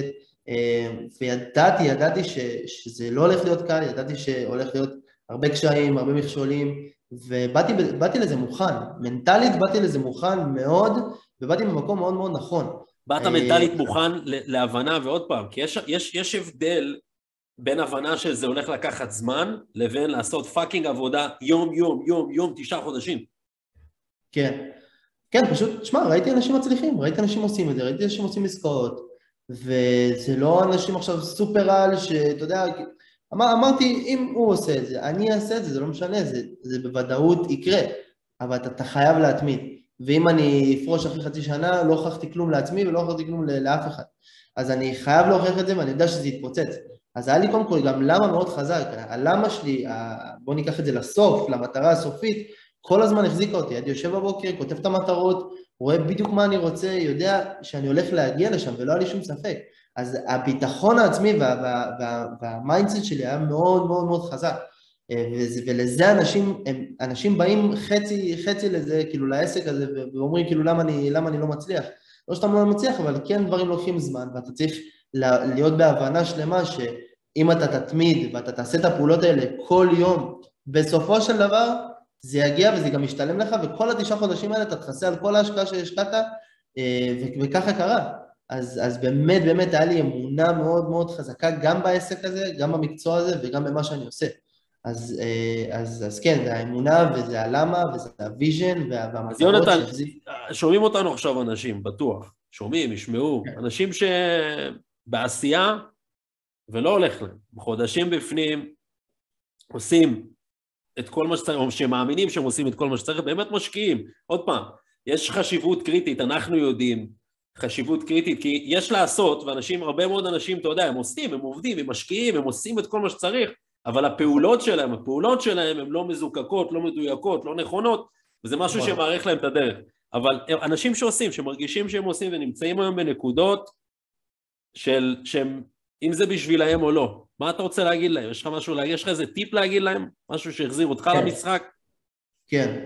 וידעתי, ידעתי ש, שזה לא הולך להיות קל, ידעתי שהולך להיות הרבה קשיים, הרבה מכשולים, ובאתי באתי לזה מוכן. מנטלית באתי לזה מוכן מאוד, ובאתי ממקום מאוד מאוד נכון. באת מנטלית מוכן להבנה, ועוד פעם, כי יש, יש, יש הבדל בין הבנה שזה הולך לקחת זמן, לבין לעשות פאקינג עבודה יום, יום, יום, יום, תשעה חודשים. כן. כן, פשוט, שמע, ראיתי אנשים מצליחים, ראיתי אנשים עושים את זה, ראיתי אנשים עושים עסקאות, וזה לא אנשים עכשיו סופר-על, שאתה יודע, אמר, אמרתי, אם הוא עושה את זה, אני אעשה את זה, זה לא משנה, זה, זה בוודאות יקרה, אבל אתה, אתה חייב להתמיד, ואם אני אפרוש אחרי חצי שנה, לא הוכחתי כלום לעצמי ולא הוכחתי כלום לאף אחד, אז אני חייב להוכיח את זה ואני יודע שזה יתפוצץ. אז היה לי קודם כל גם למה מאוד חזק, הלמה שלי, בוא ניקח את זה לסוף, למטרה הסופית, כל הזמן החזיקה אותי, הייתי יושב בבוקר, כותב את המטרות, רואה בדיוק מה אני רוצה, יודע שאני הולך להגיע לשם ולא היה לי שום ספק. אז הביטחון העצמי וה, וה, וה, והמיינדסט שלי היה מאוד מאוד מאוד חזק. ולזה אנשים, אנשים באים חצי, חצי לזה, כאילו לעסק הזה, ואומרים כאילו למה אני, למה אני לא מצליח. לא שאתה לא מצליח, אבל כן דברים לוקחים זמן, ואתה צריך להיות בהבנה שלמה שאם אתה תתמיד ואתה תעשה את הפעולות האלה כל יום, בסופו של דבר זה יגיע וזה גם משתלם לך, וכל התשעה חודשים האלה אתה תחסה על כל ההשקעה שהשקעת, וככה קרה. אז, אז באמת באמת היה לי אמונה מאוד מאוד חזקה, גם בעסק הזה, גם במקצוע הזה וגם במה שאני עושה. אז, אז, אז כן, זה האמונה וזה הלמה וזה הוויז'ן והמטרות. אז יונתן, שומעים אותנו עכשיו אנשים, בטוח, שומעים, ישמעו, אנשים שבעשייה ולא הולך להם, חודשים בפנים, עושים את כל מה שצריך, או שמאמינים שהם עושים את כל מה שצריך, באמת משקיעים. עוד פעם, יש חשיבות קריטית, אנחנו יודעים, חשיבות קריטית, כי יש לעשות, ואנשים, הרבה מאוד אנשים, אתה יודע, הם עושים, הם עובדים, הם משקיעים, הם עושים את כל מה שצריך, אבל הפעולות שלהם, הפעולות שלהם הן לא מזוקקות, לא מדויקות, לא נכונות, וזה משהו שמעריך להם את הדרך. אבל אנשים שעושים, שמרגישים שהם עושים, ונמצאים היום בנקודות של, שהם, אם זה בשבילהם או לא, מה אתה רוצה להגיד להם? יש לך משהו להגיד? יש לך איזה טיפ להגיד להם? משהו שהחזיר אותך כן. למשחק? כן.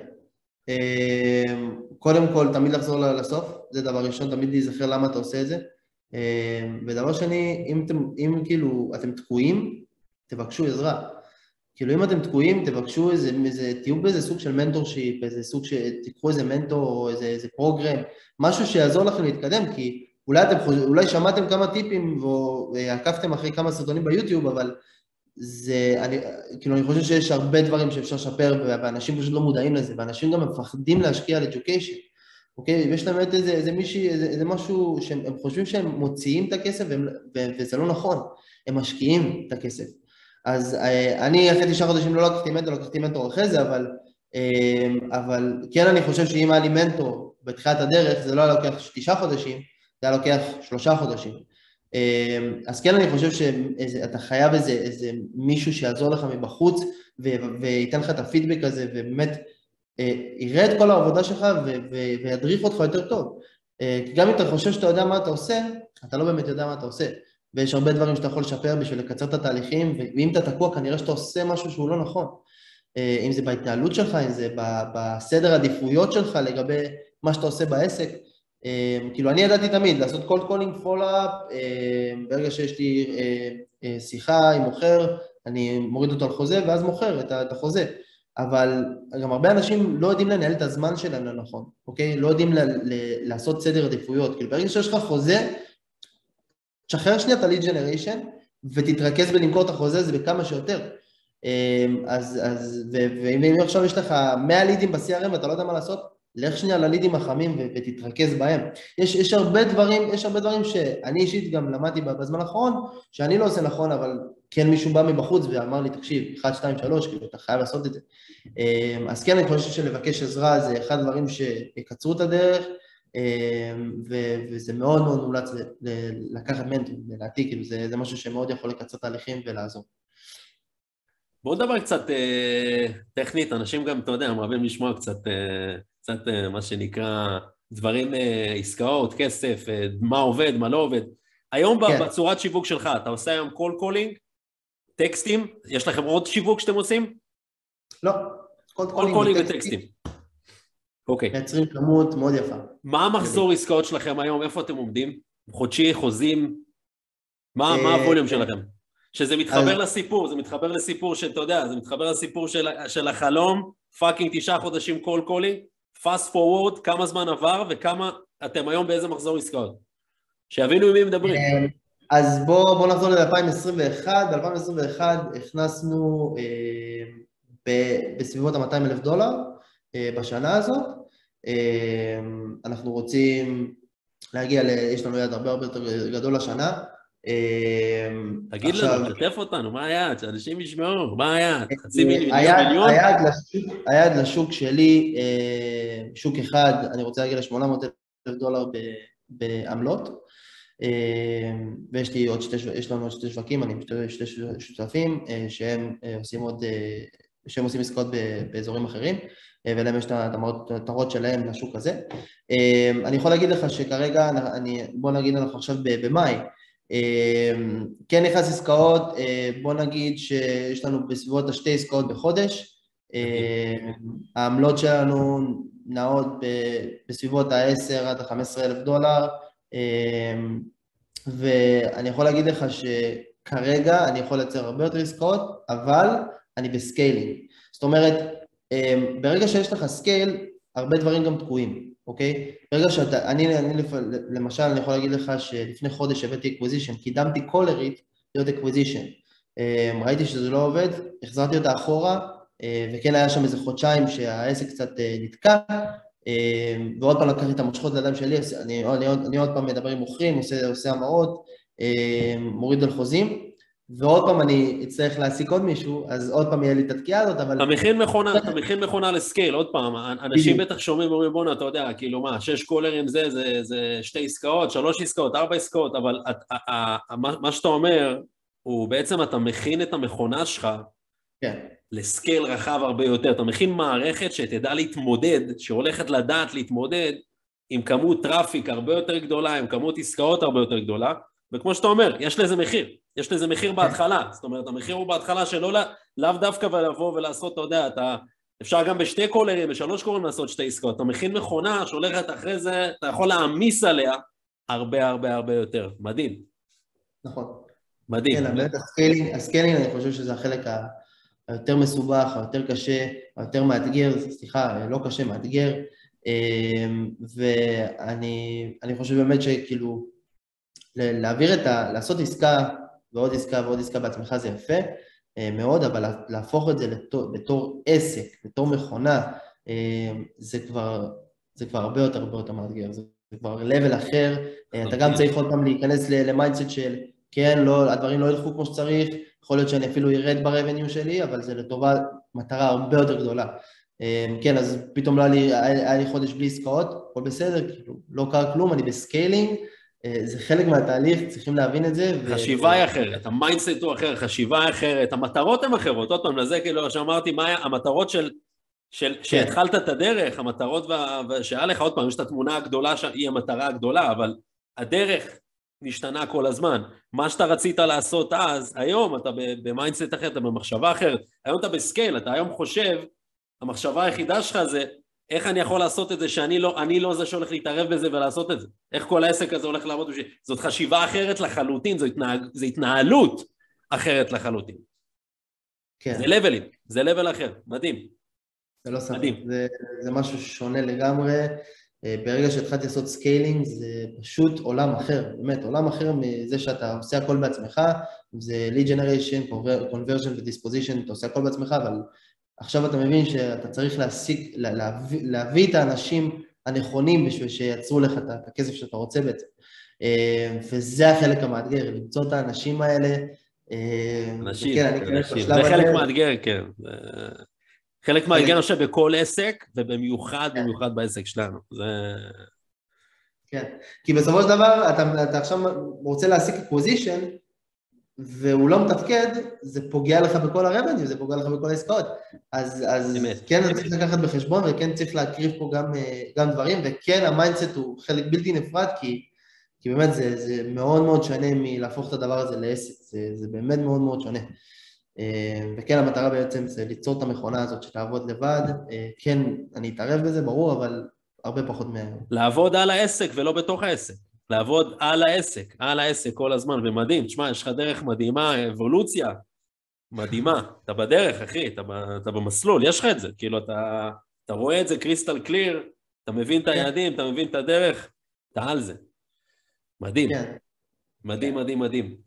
קודם כל, תמיד לחזור לסוף, זה דבר ראשון, תמיד להיזכר למה אתה עושה את זה. ודבר שני, אם, אתם, אם כאילו אתם תקועים, תבקשו עזרה. כאילו אם אתם תקועים, תבקשו איזה, איזה, תהיו באיזה סוג של מנטורשיפ, איזה סוג שתיקחו איזה מנטור או איזה, איזה פרוגרם, משהו שיעזור לכם להתקדם, כי אולי, אתם, אולי שמעתם כמה טיפים ועקפתם אחרי כמה סרטונים ביוטיוב, אבל זה, אני, כאילו אני חושב שיש הרבה דברים שאפשר לשפר, ואנשים פשוט לא מודעים לזה, ואנשים גם מפחדים להשקיע על education, אוקיי? ויש להם איזה, איזה מישהי, איזה, איזה משהו שהם חושבים שהם מוציאים את הכסף, והם, וזה לא נכון, הם משקיעים את הכסף. אז אני אחרי תשעה חודשים לא לקחתי מנטור, לא לקחתי מנטור אחרי זה, אבל, אבל כן אני חושב שאם היה לי מנטור בתחילת הדרך, זה לא היה לוקח תשעה חודשים, זה היה לוקח שלושה חודשים. אז כן אני חושב שאתה חייב איזה, איזה מישהו שיעזור לך מבחוץ, וייתן לך את הפידבק הזה, ובאמת יראה את כל העבודה שלך, וידריך אותך יותר טוב. כי גם אם אתה חושב שאתה יודע מה אתה עושה, אתה לא באמת יודע מה אתה עושה. ויש הרבה דברים שאתה יכול לשפר בשביל לקצר את התהליכים, ואם אתה תקוע, כנראה שאתה עושה משהו שהוא לא נכון. אם זה בהתנהלות שלך, אם זה בסדר עדיפויות שלך לגבי מה שאתה עושה בעסק. כאילו אני ידעתי תמיד לעשות cold calling follow-up, ברגע שיש לי שיחה עם מוכר, אני מוריד אותו על חוזה, ואז מוכר את החוזה. אבל גם הרבה אנשים לא יודעים לנהל את הזמן שלהם לנכון, אוקיי? לא יודעים לעשות סדר עדיפויות. כאילו ברגע שיש לך חוזה, תשחרר שנייה את ה-lead generation, ותתרכז בלמכור את החוזה הזה בכמה שיותר. אז, אז, ואם עכשיו יש לך מאה לידים ב-סי אר אם ואתה לא יודע מה לעשות, לך שנייה ללידים החמים ותתרכז בהם. יש, יש הרבה דברים, יש הרבה דברים שאני אישית גם למדתי בזמן האחרון, שאני לא עושה נכון, אבל כן מישהו בא מבחוץ ואמר לי, תקשיב, אחת, שתיים, שלוש, כאילו, אתה חייב לעשות את זה. אז כן, אני חושב שלבקש עזרה זה אחד הדברים שיקצרו את הדרך, וזה מאוד מאוד מומלץ לקחת מנטור, לדעתי, כאילו, זה, זה משהו שמאוד יכול לקצר תהליכים ולעזור. בואו נדבר קצת אה, טכנית, אנשים גם, אתה יודע, הם אוהבים לשמוע קצת, אה, קצת אה, מה שנקרא, דברים, אה, עסקאות, כסף, אה, מה עובד, מה לא עובד. היום כן. בצורת שיווק שלך, אתה עושה היום קול קולינג, טקסטים, יש לכם עוד שיווק שאתם עושים? לא, קול קולינג וטקסטים. אוקיי. מייצרים כמות מאוד יפה. מה המחזור עסקאות שלכם היום? איפה אתם עומדים? חודשי, חוזים? מה, מה הווליום שלכם? שזה מתחבר אז... לסיפור, זה מתחבר לסיפור שאתה יודע, זה מתחבר לסיפור של, של החלום, פאקינג תשעה חודשים קול קולינג, fast forward, כמה זמן עבר וכמה אתם היום באיזה מחזור עסקאות. שיבינו עם מי מדברים. אז בוא, בוא נחזור ל-אלפיים עשרים ואחת, ב-אלפיים עשרים ואחת הכנסנו אה, ב- בסביבות ה-מאתיים אלף דולר אה, בשנה הזאת. אה, אנחנו רוצים להגיע, ל- יש לנו יד הרבה הרבה יותר גדול לשנה, תגיד לנו, תלטף אותנו, מה היעד? שאנשים ישמעו, מה היעד? חצי מיליון? היעד לשוק שלי, שוק אחד, אני רוצה להגיע ל-שמונה מאות אלף דולר בעמלות, ויש לי עוד שתי, יש לנו עוד שתי שווקים, אני שתי שותפים, שהם עושים עוד, שהם עושים עסקאות באזורים אחרים, ולהם יש את המטרות שלהם לשוק הזה. אני יכול להגיד לך שכרגע, בוא נגיד אנחנו עכשיו במאי, כן נכנס עסקאות, בוא נגיד שיש לנו בסביבות השתי עסקאות בחודש, העמלות שלנו נעות בסביבות ה-עשר עד ה-חמישה עשר אלף דולר, ואני יכול להגיד לך שכרגע אני יכול לייצר הרבה יותר עסקאות, אבל אני בסקיילינג. זאת אומרת, ברגע שיש לך סקייל, הרבה דברים גם תקועים, אוקיי? ברגע שאתה, אני, אני למשל, אני יכול להגיד לך שלפני חודש הבאתי אקוויזישן, קידמתי קולרית להיות אקוויזישן. ראיתי שזה לא עובד, החזרתי אותה אחורה, וכן היה שם איזה חודשיים שהעסק קצת נתקע, ועוד פעם לקחתי את המושכות לידיים שלי, אני, אני, אני עוד פעם מדבר עם מוכרים, עושה, עושה המרות, מוריד על חוזים, ועוד פעם אני אצטרך להעסיק עוד מישהו, אז עוד פעם יהיה לי את התקיעה הזאת, אבל... אתה מכין מכונה, אתה מכין מכונה לסקייל, עוד פעם, אנשים בטח שומעים ואומרים, בונה, אתה יודע, כאילו מה, שש קולרים זה, זה, זה שתי עסקאות, שלוש עסקאות, ארבע עסקאות, אבל מה שאתה אומר, הוא בעצם אתה מכין את המכונה שלך, כן. לסקייל רחב הרבה יותר, אתה מכין מערכת שתדע להתמודד, שהולכת לדעת להתמודד, עם כמות טראפיק הרבה יותר גדולה, עם כמות עסקאות הרבה יותר גדולה, וכמו שאתה אומר, יש לזה מחיר, יש לזה מחיר בהתחלה, זאת אומרת, המחיר הוא בהתחלה שלא לאו דווקא ולבוא ולעשות, אתה יודע, אתה, אפשר גם בשתי קולרים, בשלוש קולרים לעשות שתי עסקאות, אתה מכין מכונה שהולכת אחרי זה, אתה יכול להעמיס עליה הרבה הרבה הרבה יותר, מדהים. נכון. מדהים. כן, באמת הסקיילינג, הסקיילינג אני חושב שזה החלק היותר מסובך, היותר קשה, היותר מאתגר, סליחה, לא קשה, מאתגר, ואני אני חושב באמת שכאילו, להעביר את ה... לעשות עסקה ועוד עסקה ועוד עסקה בעצמך זה יפה מאוד, אבל להפוך את זה לתור, בתור עסק, בתור מכונה, זה כבר, זה כבר הרבה יותר הרבה יותר מאתגר, זה כבר level אחר, אתה גם צריך עוד פעם להיכנס למיינדסט של, כן, לא, הדברים לא ילכו כמו שצריך, יכול להיות שאני אפילו ירד ברבניו שלי, אבל זה לטובה מטרה הרבה יותר גדולה. כן, אז פתאום לא היה לי, היה לי חודש בלי עסקאות, הכל בסדר, כאילו, לא קרה כלום, אני בסקיילינג, זה חלק מהתהליך, צריכים להבין את זה. חשיבה היא אחרת, המיינדסט הוא אחר, חשיבה אחרת, המטרות הן אחרות, עוד פעם, לזה כאילו שאמרתי, מה המטרות של, של, שהתחלת את הדרך, המטרות שהיה לך, עוד פעם, יש את התמונה הגדולה שהיא המטרה הגדולה, אבל הדרך נשתנה כל הזמן. מה שאתה רצית לעשות אז, היום אתה במיינדסט אחר, אתה במחשבה אחרת, היום אתה בסקייל, אתה היום חושב, המחשבה היחידה שלך זה, איך אני יכול לעשות את זה שאני לא, אני לא זה שהולך להתערב בזה ולעשות את זה? איך כל העסק הזה הולך לעבוד בשביל? זאת חשיבה אחרת לחלוטין, זו, התנהג, זו התנהלות אחרת לחלוטין. כן. זה לבלים, זה לבל אחר, מדהים. זה לא ספק, זה, זה משהו שונה לגמרי. ברגע שהתחלתי לעשות סקיילינג, זה פשוט עולם אחר, באמת, עולם אחר מזה שאתה עושה הכל בעצמך, זה lead generation, conversion ו-disposition, אתה עושה הכל בעצמך, אבל עכשיו אתה מבין שאתה צריך להסיק, להביא, להביא את האנשים הנכונים בשביל שייצרו לך את הכסף שאתה רוצה בעצם. וזה החלק המאתגר, למצוא את האנשים האלה. אנשים, אנשים. זה חלק מאתגר, כן. חלק מאתגר, אני חושב, בכל עסק, ובמיוחד, במיוחד בעסק שלנו. זה... כן, כי בסופו של דבר, אתה, אתה עכשיו רוצה להסיק אקוויזישן, והוא לא מתפקד, זה פוגע לך בכל הרבניו, זה פוגע לך בכל העסקאות. אז, אז כן, אני צריך לקחת בחשבון, וכן צריך להקריב פה גם, גם דברים, וכן, המיינדסט הוא חלק בלתי נפרד, כי, כי באמת זה, זה מאוד מאוד שונה מלהפוך את הדבר הזה לעסק, זה, זה באמת מאוד מאוד שונה. וכן, המטרה בעצם זה ליצור את המכונה הזאת שתעבוד לבד, כן, אני אתערב בזה, ברור, אבל הרבה פחות מה... לעבוד על העסק ולא בתוך העסק. לעבוד על העסק, על העסק כל הזמן, ומדהים, תשמע, יש לך דרך מדהימה, אבולוציה, מדהימה, אתה בדרך, אחי, אתה, אתה במסלול, יש לך את זה, כאילו, אתה, אתה רואה את זה קריסטל קליר, אתה מבין את היעדים, אתה מבין את הדרך, אתה על זה. מדהים, מדהים, מדהים, מדהים.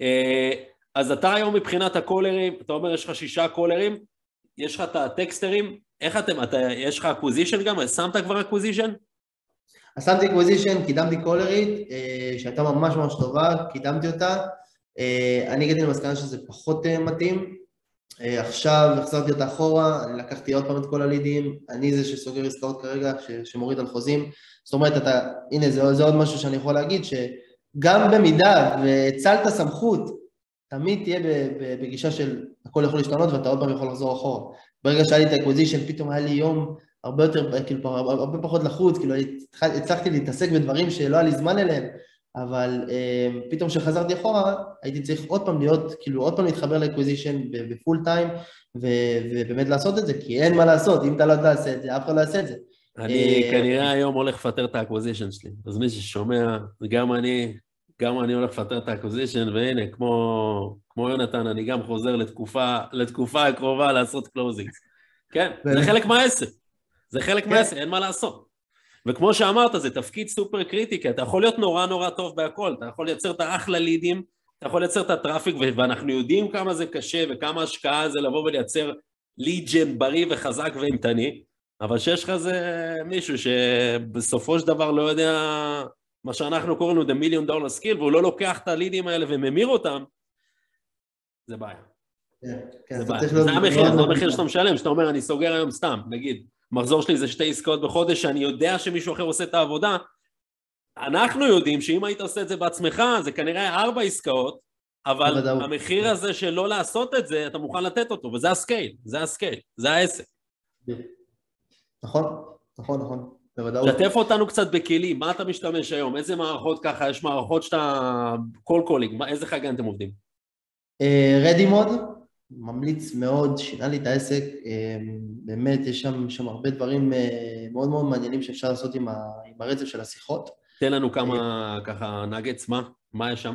אז אתה היום מבחינת הקולרים, אתה אומר, יש לך שישה קולרים, יש לך את הטקסטרים, איך אתם, אתה, יש לך אקוויזישן גם? שמת כבר אקוויזישן? אז שמתי אקוויזישן, קידמתי קולרית, שהייתה ממש ממש טובה, קידמתי אותה. אני הגעתי למסקנה שזה פחות מתאים. עכשיו החזרתי אותה אחורה, אני לקחתי עוד פעם את כל הלידים, אני זה שסוגר עסקאות כרגע, שמוריד על חוזים. זאת אומרת, אתה, הנה, זה, זה עוד משהו שאני יכול להגיד, שגם במידה והצלת סמכות, תמיד תהיה בגישה של הכל יכול להשתנות, ואתה עוד פעם יכול לחזור אחורה. ברגע שהיה לי את האקוויזישן, פתאום היה לי יום הרבה יותר, כאילו, הרבה פחות לחוץ, כאילו, הצלחתי להתעסק בדברים שלא היה לי זמן אליהם, אבל פתאום כשחזרתי אחורה, הייתי צריך עוד פעם להיות, כאילו, עוד פעם להתחבר לאקוויזישן בפול טיים, ובאמת לעשות את זה, כי אין מה לעשות, אם אתה לא תעשה את זה, אף אחד לא יעשה את זה. אני כנראה היום הולך לפטר את האקוויזישן שלי, אז מי ששומע, גם אני... גם אני הולך לפטר את האקוויזישן, והנה, כמו, כמו יונתן, אני גם חוזר לתקופה, לתקופה הקרובה לעשות קלוזינג. כן, זה חלק מהעסק. זה חלק מהעסק, אין מה לעשות. וכמו שאמרת, זה תפקיד סופר קריטי, כי אתה יכול להיות נורא נורא טוב בהכל, אתה יכול לייצר את האחלה לידים, אתה יכול לייצר את הטראפיק, ואנחנו יודעים כמה זה קשה, וכמה השקעה זה לבוא ולייצר ליג'ן בריא וחזק ואימתני, אבל שיש לך זה מישהו שבסופו של דבר לא יודע... מה שאנחנו קוראים לו the million dollar skill, והוא לא לוקח את הלידים האלה וממיר אותם, זה בעיה. זה בעיה. זה המחיר, זה המחיר שאתה משלם, שאתה אומר, אני סוגר היום סתם, נגיד, מחזור שלי זה שתי עסקאות בחודש, שאני יודע שמישהו אחר עושה את העבודה, אנחנו יודעים שאם היית עושה את זה בעצמך, זה כנראה ארבע עסקאות, אבל המחיר הזה של לא לעשות את זה, אתה מוכן לתת אותו, וזה הסקייל, זה הסקייל, זה העסק. נכון, נכון, נכון. שתף אותנו קצת בכלים, מה אתה משתמש היום? איזה מערכות ככה? יש מערכות שאתה... כל קולינג, איזה חגן אתם עובדים? רדימוד, ממליץ מאוד, שינה לי את העסק, באמת יש שם, שם הרבה דברים מאוד מאוד מעניינים שאפשר לעשות עם, ה, עם הרצף של השיחות. תן לנו כמה ככה נגץ, מה? מה יש שם?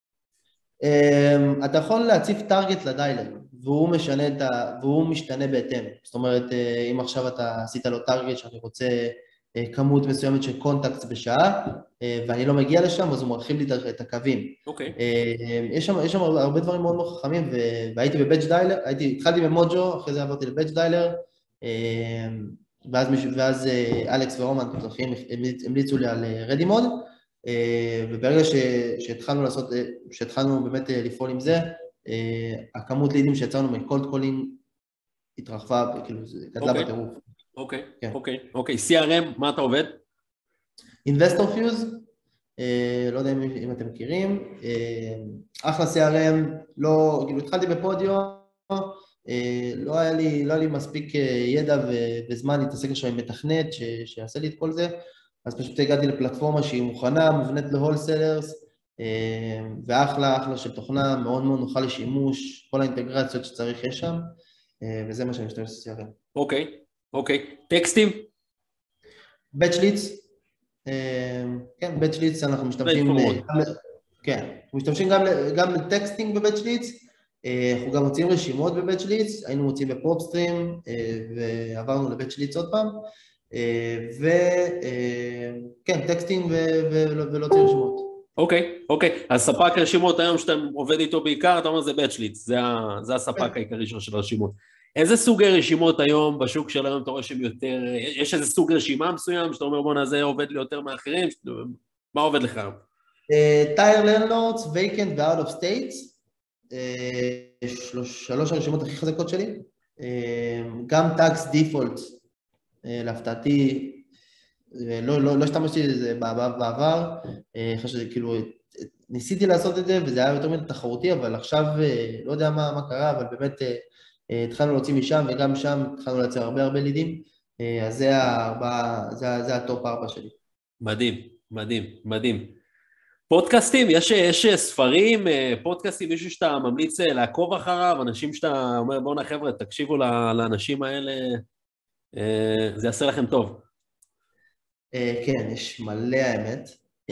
אתה יכול להציב טארגט לדיילר, והוא משנה את ה... והוא משתנה בהתאם. זאת אומרת, אם עכשיו אתה עשית לו טארגט שאני רוצה כמות מסוימת של קונטקט בשעה, ואני לא מגיע לשם, אז הוא מרחיב לי את הקווים. אוקיי. יש שם, יש שם הרבה דברים מאוד מאוד חכמים, והייתי בבאץ' דיילר, הייתי, התחלתי במוג'ו, אחרי זה עברתי לבאץ' דיילר, ואז, ואז אלכס ורומן, המליצו לי על רדימוד, וברגע שהתחלנו לעשות, שהתחלנו באמת לפעול עם זה, הכמות לידים שיצרנו מקולד קולינג התרחבה, כאילו, זה גדלה בטירוף. אוקיי, אוקיי, אוקיי. סי אר אם, מה אתה עובד? Investor Fuse, לא יודע אם אתם מכירים, אחלה סי אר אם, לא, כאילו התחלתי בפודיו, לא היה לי, לא היה לי מספיק ידע וזמן להתעסק עכשיו עם מתכנת שיעשה לי את כל זה, אז פשוט הגעתי לפלטפורמה שהיא מוכנה, מובנית להולסלרס, ואחלה, אחלה של תוכנה, מאוד מאוד נוחה לשימוש, כל האינטגרציות שצריך יש שם, וזה מה שאני משתמש ב-סי אר אם. אוקיי, אוקיי. טקסטים? בצ'ליץ, כן, בצ'ליץ אנחנו משתמשים, כן, אנחנו משתמשים גם לטקסטינג בבצ'ליץ, אנחנו גם מוצאים רשימות בבצ'ליץ, היינו מוצאים בפרופסטרים, ועברנו לבצ'ליץ עוד פעם, וכן, טקסטינג ולהוציא רשימות. אוקיי, אוקיי. אז ספק רשימות היום שאתה עובד איתו בעיקר, אתה אומר זה בצ'ליץ, זה הספק העיקרי של רשימות. איזה סוגי רשימות היום בשוק של היום אתה רואה שהם יותר, יש איזה סוג רשימה מסוים שאתה אומר בוא נזה עובד לי יותר מאחרים, מה עובד לך? טייר לנדלורדס, וייקנט ו-out of states, שלוש הרשימות הכי חזקות שלי, גם טקס דיפולט, להפתעתי, לא, לא, לא השתמשתי בזה בעבר, חשבתי, כאילו, ניסיתי לעשות את זה וזה היה יותר מדי תחרותי, אבל עכשיו לא יודע מה, מה קרה, אבל באמת התחלנו להוציא משם וגם שם התחלנו לייצר הרבה הרבה לידים, אז זה, הארבע, זה, זה הטופ ארבע שלי. מדהים, מדהים, מדהים. פודקאסטים, יש, יש ספרים, פודקאסטים, מישהו שאתה ממליץ לעקוב אחריו, אנשים שאתה אומר בואו חבר'ה, תקשיבו לאנשים האלה, זה יעשה לכם טוב. כן, יש מלא האמת,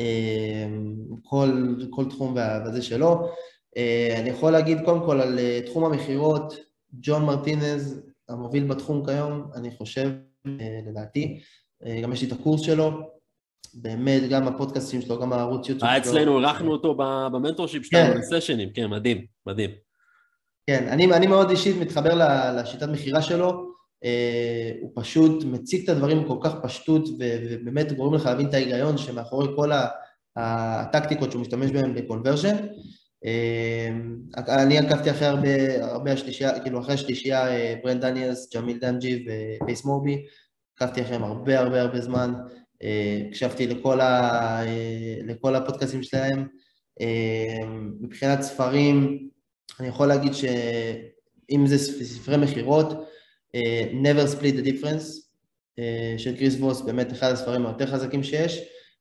כל, כל תחום וזה שלו. אני יכול להגיד קודם כל על תחום המחירות, ג'ון מרטינז, המוביל בתחום כיום, אני חושב, לדעתי, גם יש לי את הקורס שלו, באמת, גם הפודקאסטים שלו, גם הערוץ יוטיוב שלו. אצלנו, ערכנו אותו במנטורשיפ שלנו, בסשנים, כן, מדהים, מדהים. כן, אני, אני מאוד אישית מתחבר לשיטת מחירה שלו, הוא פשוט מציג את הדברים כל כך פשטות, ובאמת גורם לך להבין את ההיגיון שמאחורי כל הטקטיקות שהוא משתמש בהן בקונברשן. אני עקבתי אחרי הרבה, הרבה השלישייה, כאילו אחרי השלישייה, ברנד דניאלס, ג'מיל דמג'י ופייס מורבי, עקבתי אחריהם הרבה הרבה הרבה זמן, הקשבתי לכל, ה, לכל הפודקאסים שלהם. מבחינת ספרים, אני יכול להגיד שאם זה ספרי מחירות, Never Split the Difference של קריס ווס, באמת אחד הספרים היותר חזקים שיש,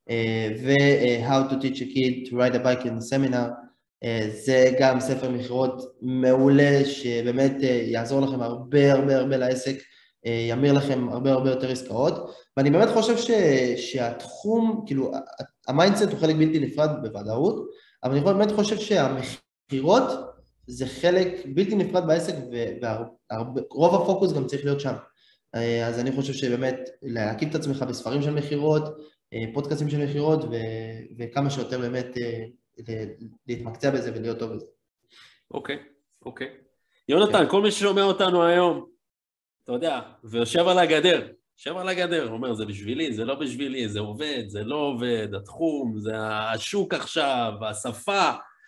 ו-How to Teach a Kid to Ride a Bike in a Seminar, זה גם ספר מחירות מעולה שבאמת יעזור לכם הרבה הרבה הרבה לעסק, ימיר לכם הרבה הרבה יותר עסקאות, ואני באמת חושב ש, שהתחום, כאילו, המיינדסט הוא חלק בלתי נפרד בוודאות, אבל אני באמת חושב שהמחירות זה חלק בלתי נפרד בעסק, ורוב הפוקוס גם צריך להיות שם. אז אני חושב שבאמת להקים את עצמך בספרים של מחירות, פודקאסטים של מחירות, וכמה שיותר באמת להתמקצע בזה ולהיות טוב בזה. אוקיי, אוקיי. יונתן, כל מי ששומע אותנו היום, אתה יודע, ויושב על הגדר, יושב על הגדר, אומר, זה בשבילי, זה לא בשבילי, זה עובד, זה לא עובד, התחום, זה השוק עכשיו, השפה,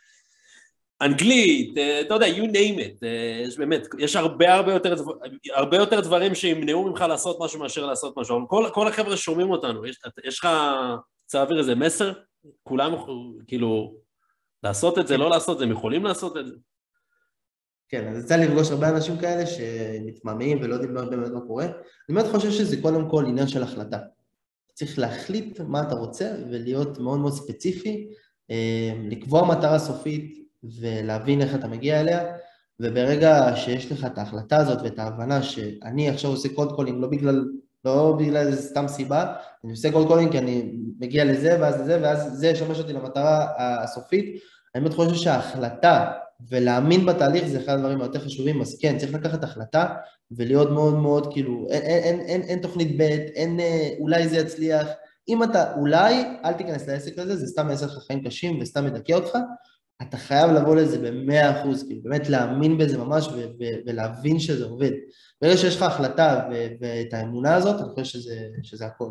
אנגלית, אתה יודע, you name it, יש באמת, יש הרבה הרבה יותר, הרבה יותר דברים שימנעו ממך לעשות משהו מאשר לעשות משהו, אבל כל, כל החבר'ה שומעים אותנו, יש, יש לך, צריך להעביר איזה מסר, כולם, כאילו, לעשות את זה, לא לעשות את זה, הם יכולים לעשות את זה. כן, אז יצא לפגוש הרבה אנשים כאלה שמתמהמהים ולא יודעים באמת מה קורה. אני באמת חושב שזה קודם כל עניין של החלטה. צריך להחליט מה אתה רוצה ולהיות מאוד מאוד ספציפי, לקבוע מטרה סופית ולהבין איך אתה מגיע אליה, וברגע שיש לך את ההחלטה הזאת ואת ההבנה שאני עכשיו עושה קולד קולינג לא בגלל, לא בגלל איזה סתם סיבה, אני עושה קולד קולינג כי אני מגיע לזה ואז לזה ואז זה ישמש אותי למטרה הסופית, אני באמת חושב שההחלטה ולהאמין בתהליך זה אחד הדברים היותר חשובים, אז כן, צריך לקחת החלטה ולהיות מאוד מאוד כאילו, אין, אין, אין, אין, אין תוכנית ב', אין, אולי זה יצליח, אם אתה אולי, אל תיכנס לעסק הזה, זה סתם יעשה לך חיים קשים וסתם מדכא אותך, אתה חייב לבוא לזה במאה אחוז, כאילו באמת להאמין בזה ממש ו- ו- ולהבין שזה עובד. ברגע שיש לך החלטה ו- ואת האמונה הזאת, אני חושב שזה, שזה הכל.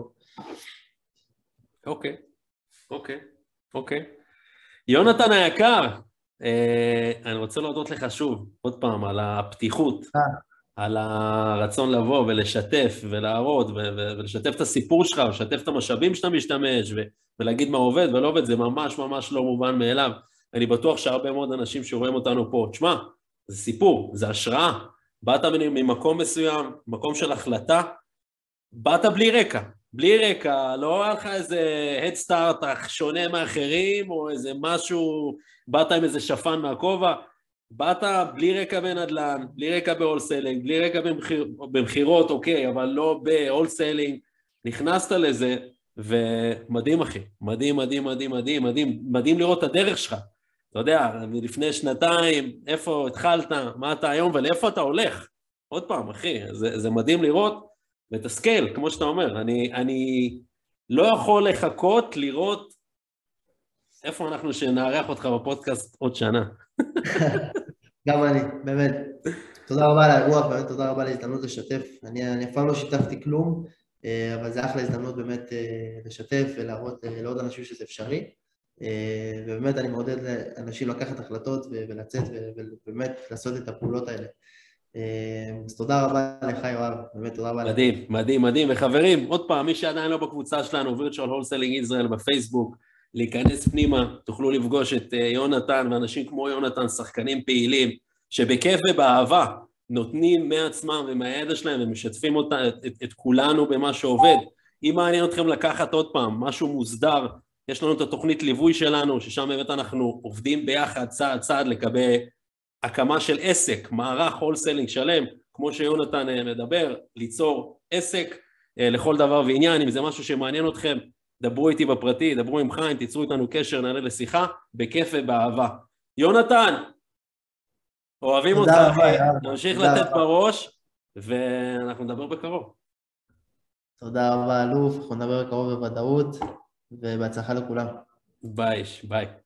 אוקיי, אוקיי, אוקיי. יונתן היקר, אה, אני רוצה להודות לך שוב, עוד פעם, על הפתיחות, אה. על הרצון לבוא ולשתף ולהראות ו- ו- ולשתף את הסיפור שלך, ולשתף את המשאבים שאתה משתמש ו- ולהגיד מה עובד ולא עובד, זה ממש ממש לא מובן מאליו. אני בטוח שהרבה מאוד אנשים שרואים אותנו פה, תשמע, זה סיפור, זה השראה, באת ממקום מסוים, מקום של החלטה, באת בלי רקע, בלי רקע, לא היה לך איזה head start שונה מאחרים, או איזה משהו, באת עם איזה שפן מהכובע, באת בלי רקע בנדל"ן, בלי רקע בהולסלינג, בלי רקע במחיר, במחירות, אוקיי, אבל לא בהולסלינג, נכנסת לזה, ומדהים אחי, מדהים, מדהים, מדהים, מדהים, מדהים, מדהים לראות את הדרך שלך, אתה יודע, לפני שנתיים, איפה התחלת, מה אתה היום ולאיפה אתה הולך, עוד פעם אחי, זה, זה מדהים לראות, ותסכל, כמו שאתה אומר, אני, אני לא יכול לחכות לראות איפה אנחנו שנארח אותך בפודקאסט עוד שנה. גם אני, באמת. תודה רבה על האירוח, באמת תודה רבה על ההזדמנות לשתף. אני, אני אף פעם לא שיתפתי כלום, אבל זה אחלה הזדמנות באמת לשתף ולהראות לעוד אנשים שזה אפשרי. ובאמת אני מעודד לאנשים לקחת החלטות ולצאת ובאמת לעשות את הפעולות האלה. אז תודה רבה לך, יואב, באמת תודה רבה לך. מדהים, מדהים, מדהים. וחברים, עוד פעם, מי שעדיין לא בקבוצה שלנו, Virtual Wholesaling Israel בפייסבוק, להיכנס פנימה, תוכלו לפגוש את יונתן ואנשים כמו יונתן, שחקנים פעילים, שבכיף ובאהבה נותנים מעצמם ומהידע שלהם ומשתפים אותה, את, את, את כולנו במה שעובד. אם מעניין אתכם לקחת עוד פעם משהו מוסדר, יש לנו את התוכנית ליווי שלנו, ששם באמת אנחנו עובדים ביחד צעד צעד לקבל הקמה של עסק, מערך הולסלינג שלם, כמו שיונתן מדבר, ליצור עסק לכל דבר ועניין. אם זה משהו שמעניין אתכם, דברו איתי בפרטי, דברו עם חיים, תיצרו איתנו קשר, נעלה לשיחה, בכיף ובאהבה. יונתן, אוהבים אותך, נמשיך לתת בראש, ואנחנו נדבר בקרוב. תודה רבה, אלוף, אנחנו נדבר בקרוב בוודאות, ובהצלחה לכולם. ביי, ביי.